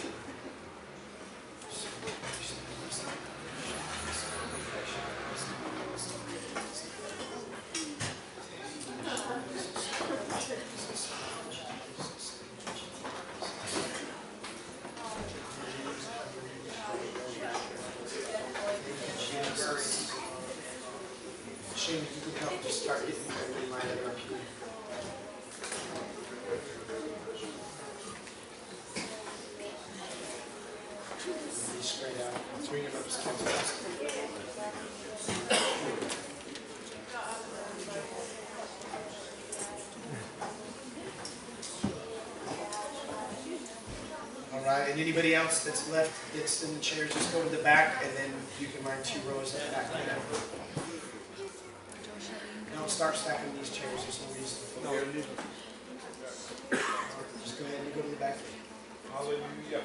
Shane, if you could help just start getting everybody lined up here. Be straight out. Let's bring him up as counsel. All right, and anybody else that's left that's in the chairs, just go to the back, and then you can line 2 rows at the back. Don't start stacking these chairs. There's no reason. Just go ahead and go to the back. Hallelujah.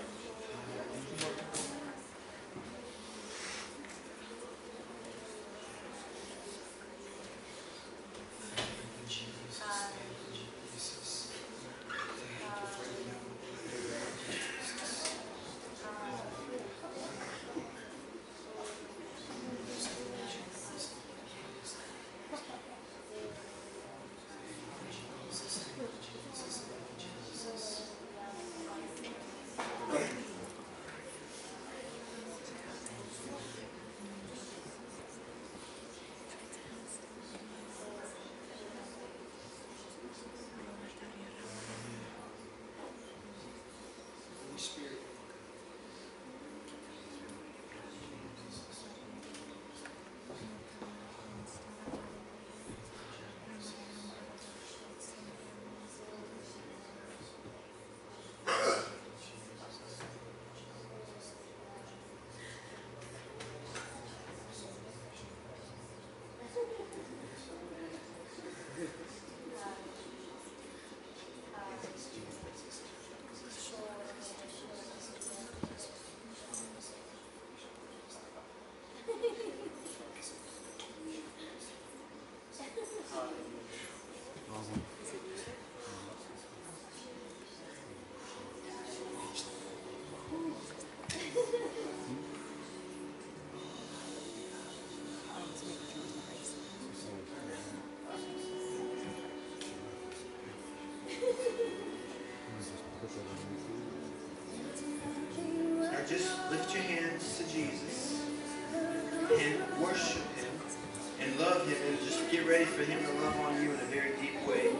him and just get ready for him to love on you in a very deep way.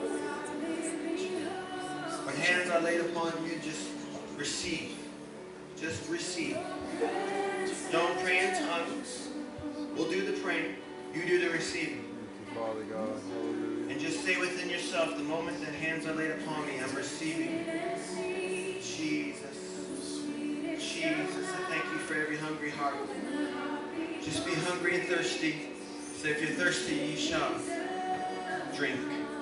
When hands are laid upon you, just receive. Just receive. Don't pray in tongues. We'll do the praying. You do the receiving. Father God, hallelujah. And just say within yourself, the moment that hands are laid upon me, I'm receiving. Jesus. Jesus, I thank you for every hungry heart. Just be hungry and thirsty. So if you're thirsty, ye shall drink.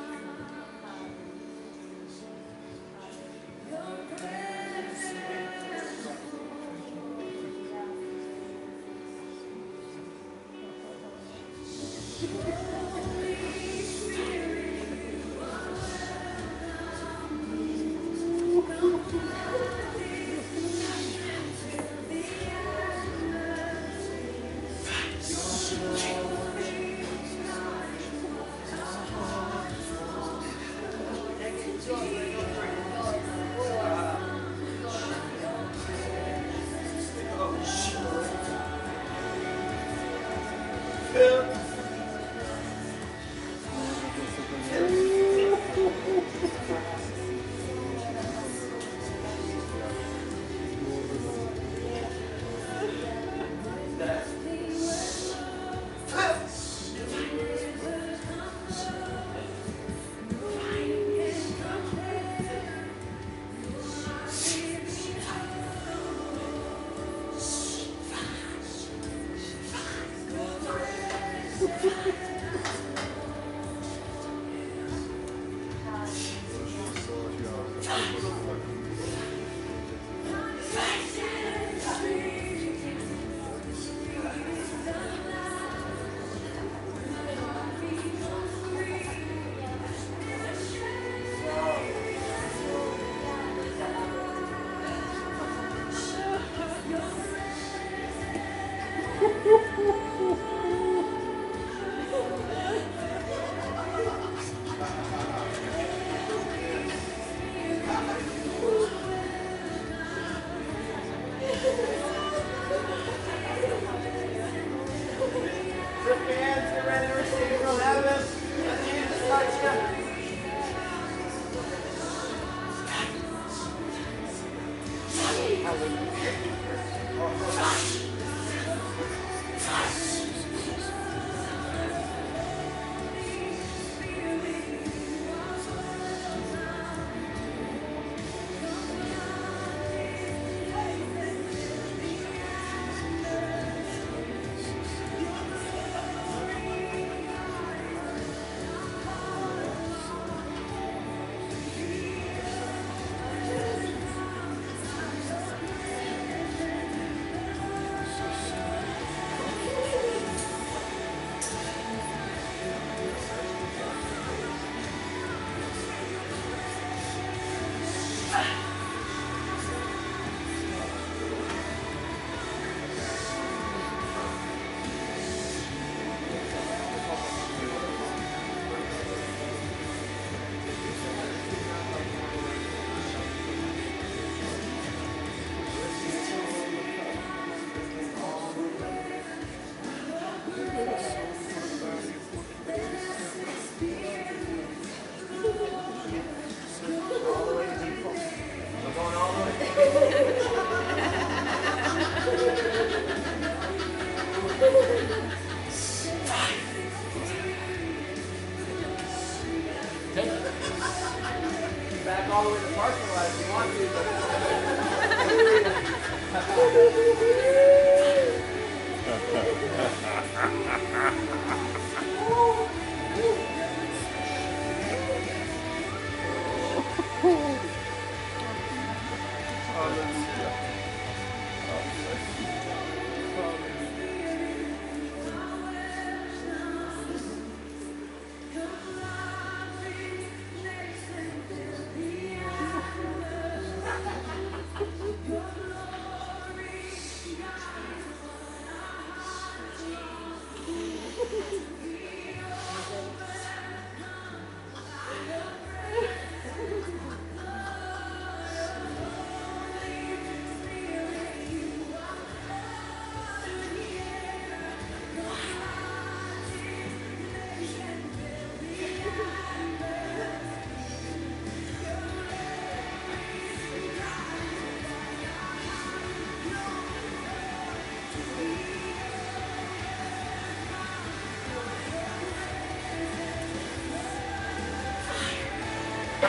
Back all the way to the parking lot if you want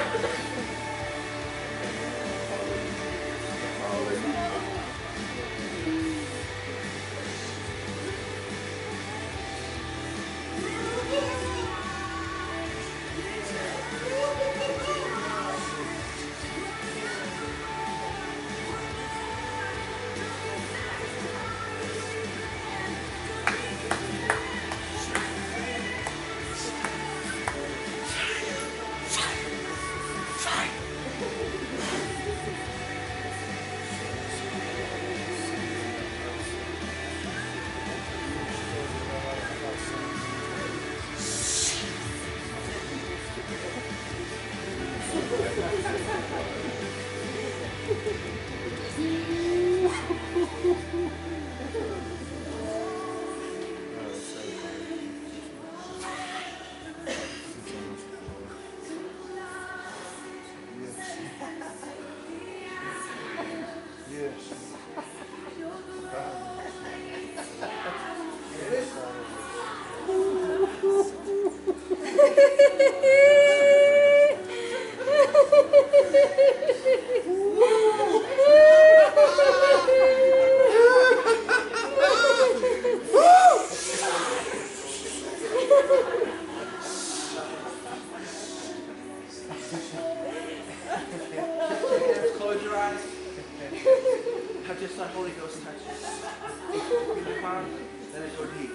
Close your eyes. Have just let Holy Ghost touch you. In your palm, let it go deep.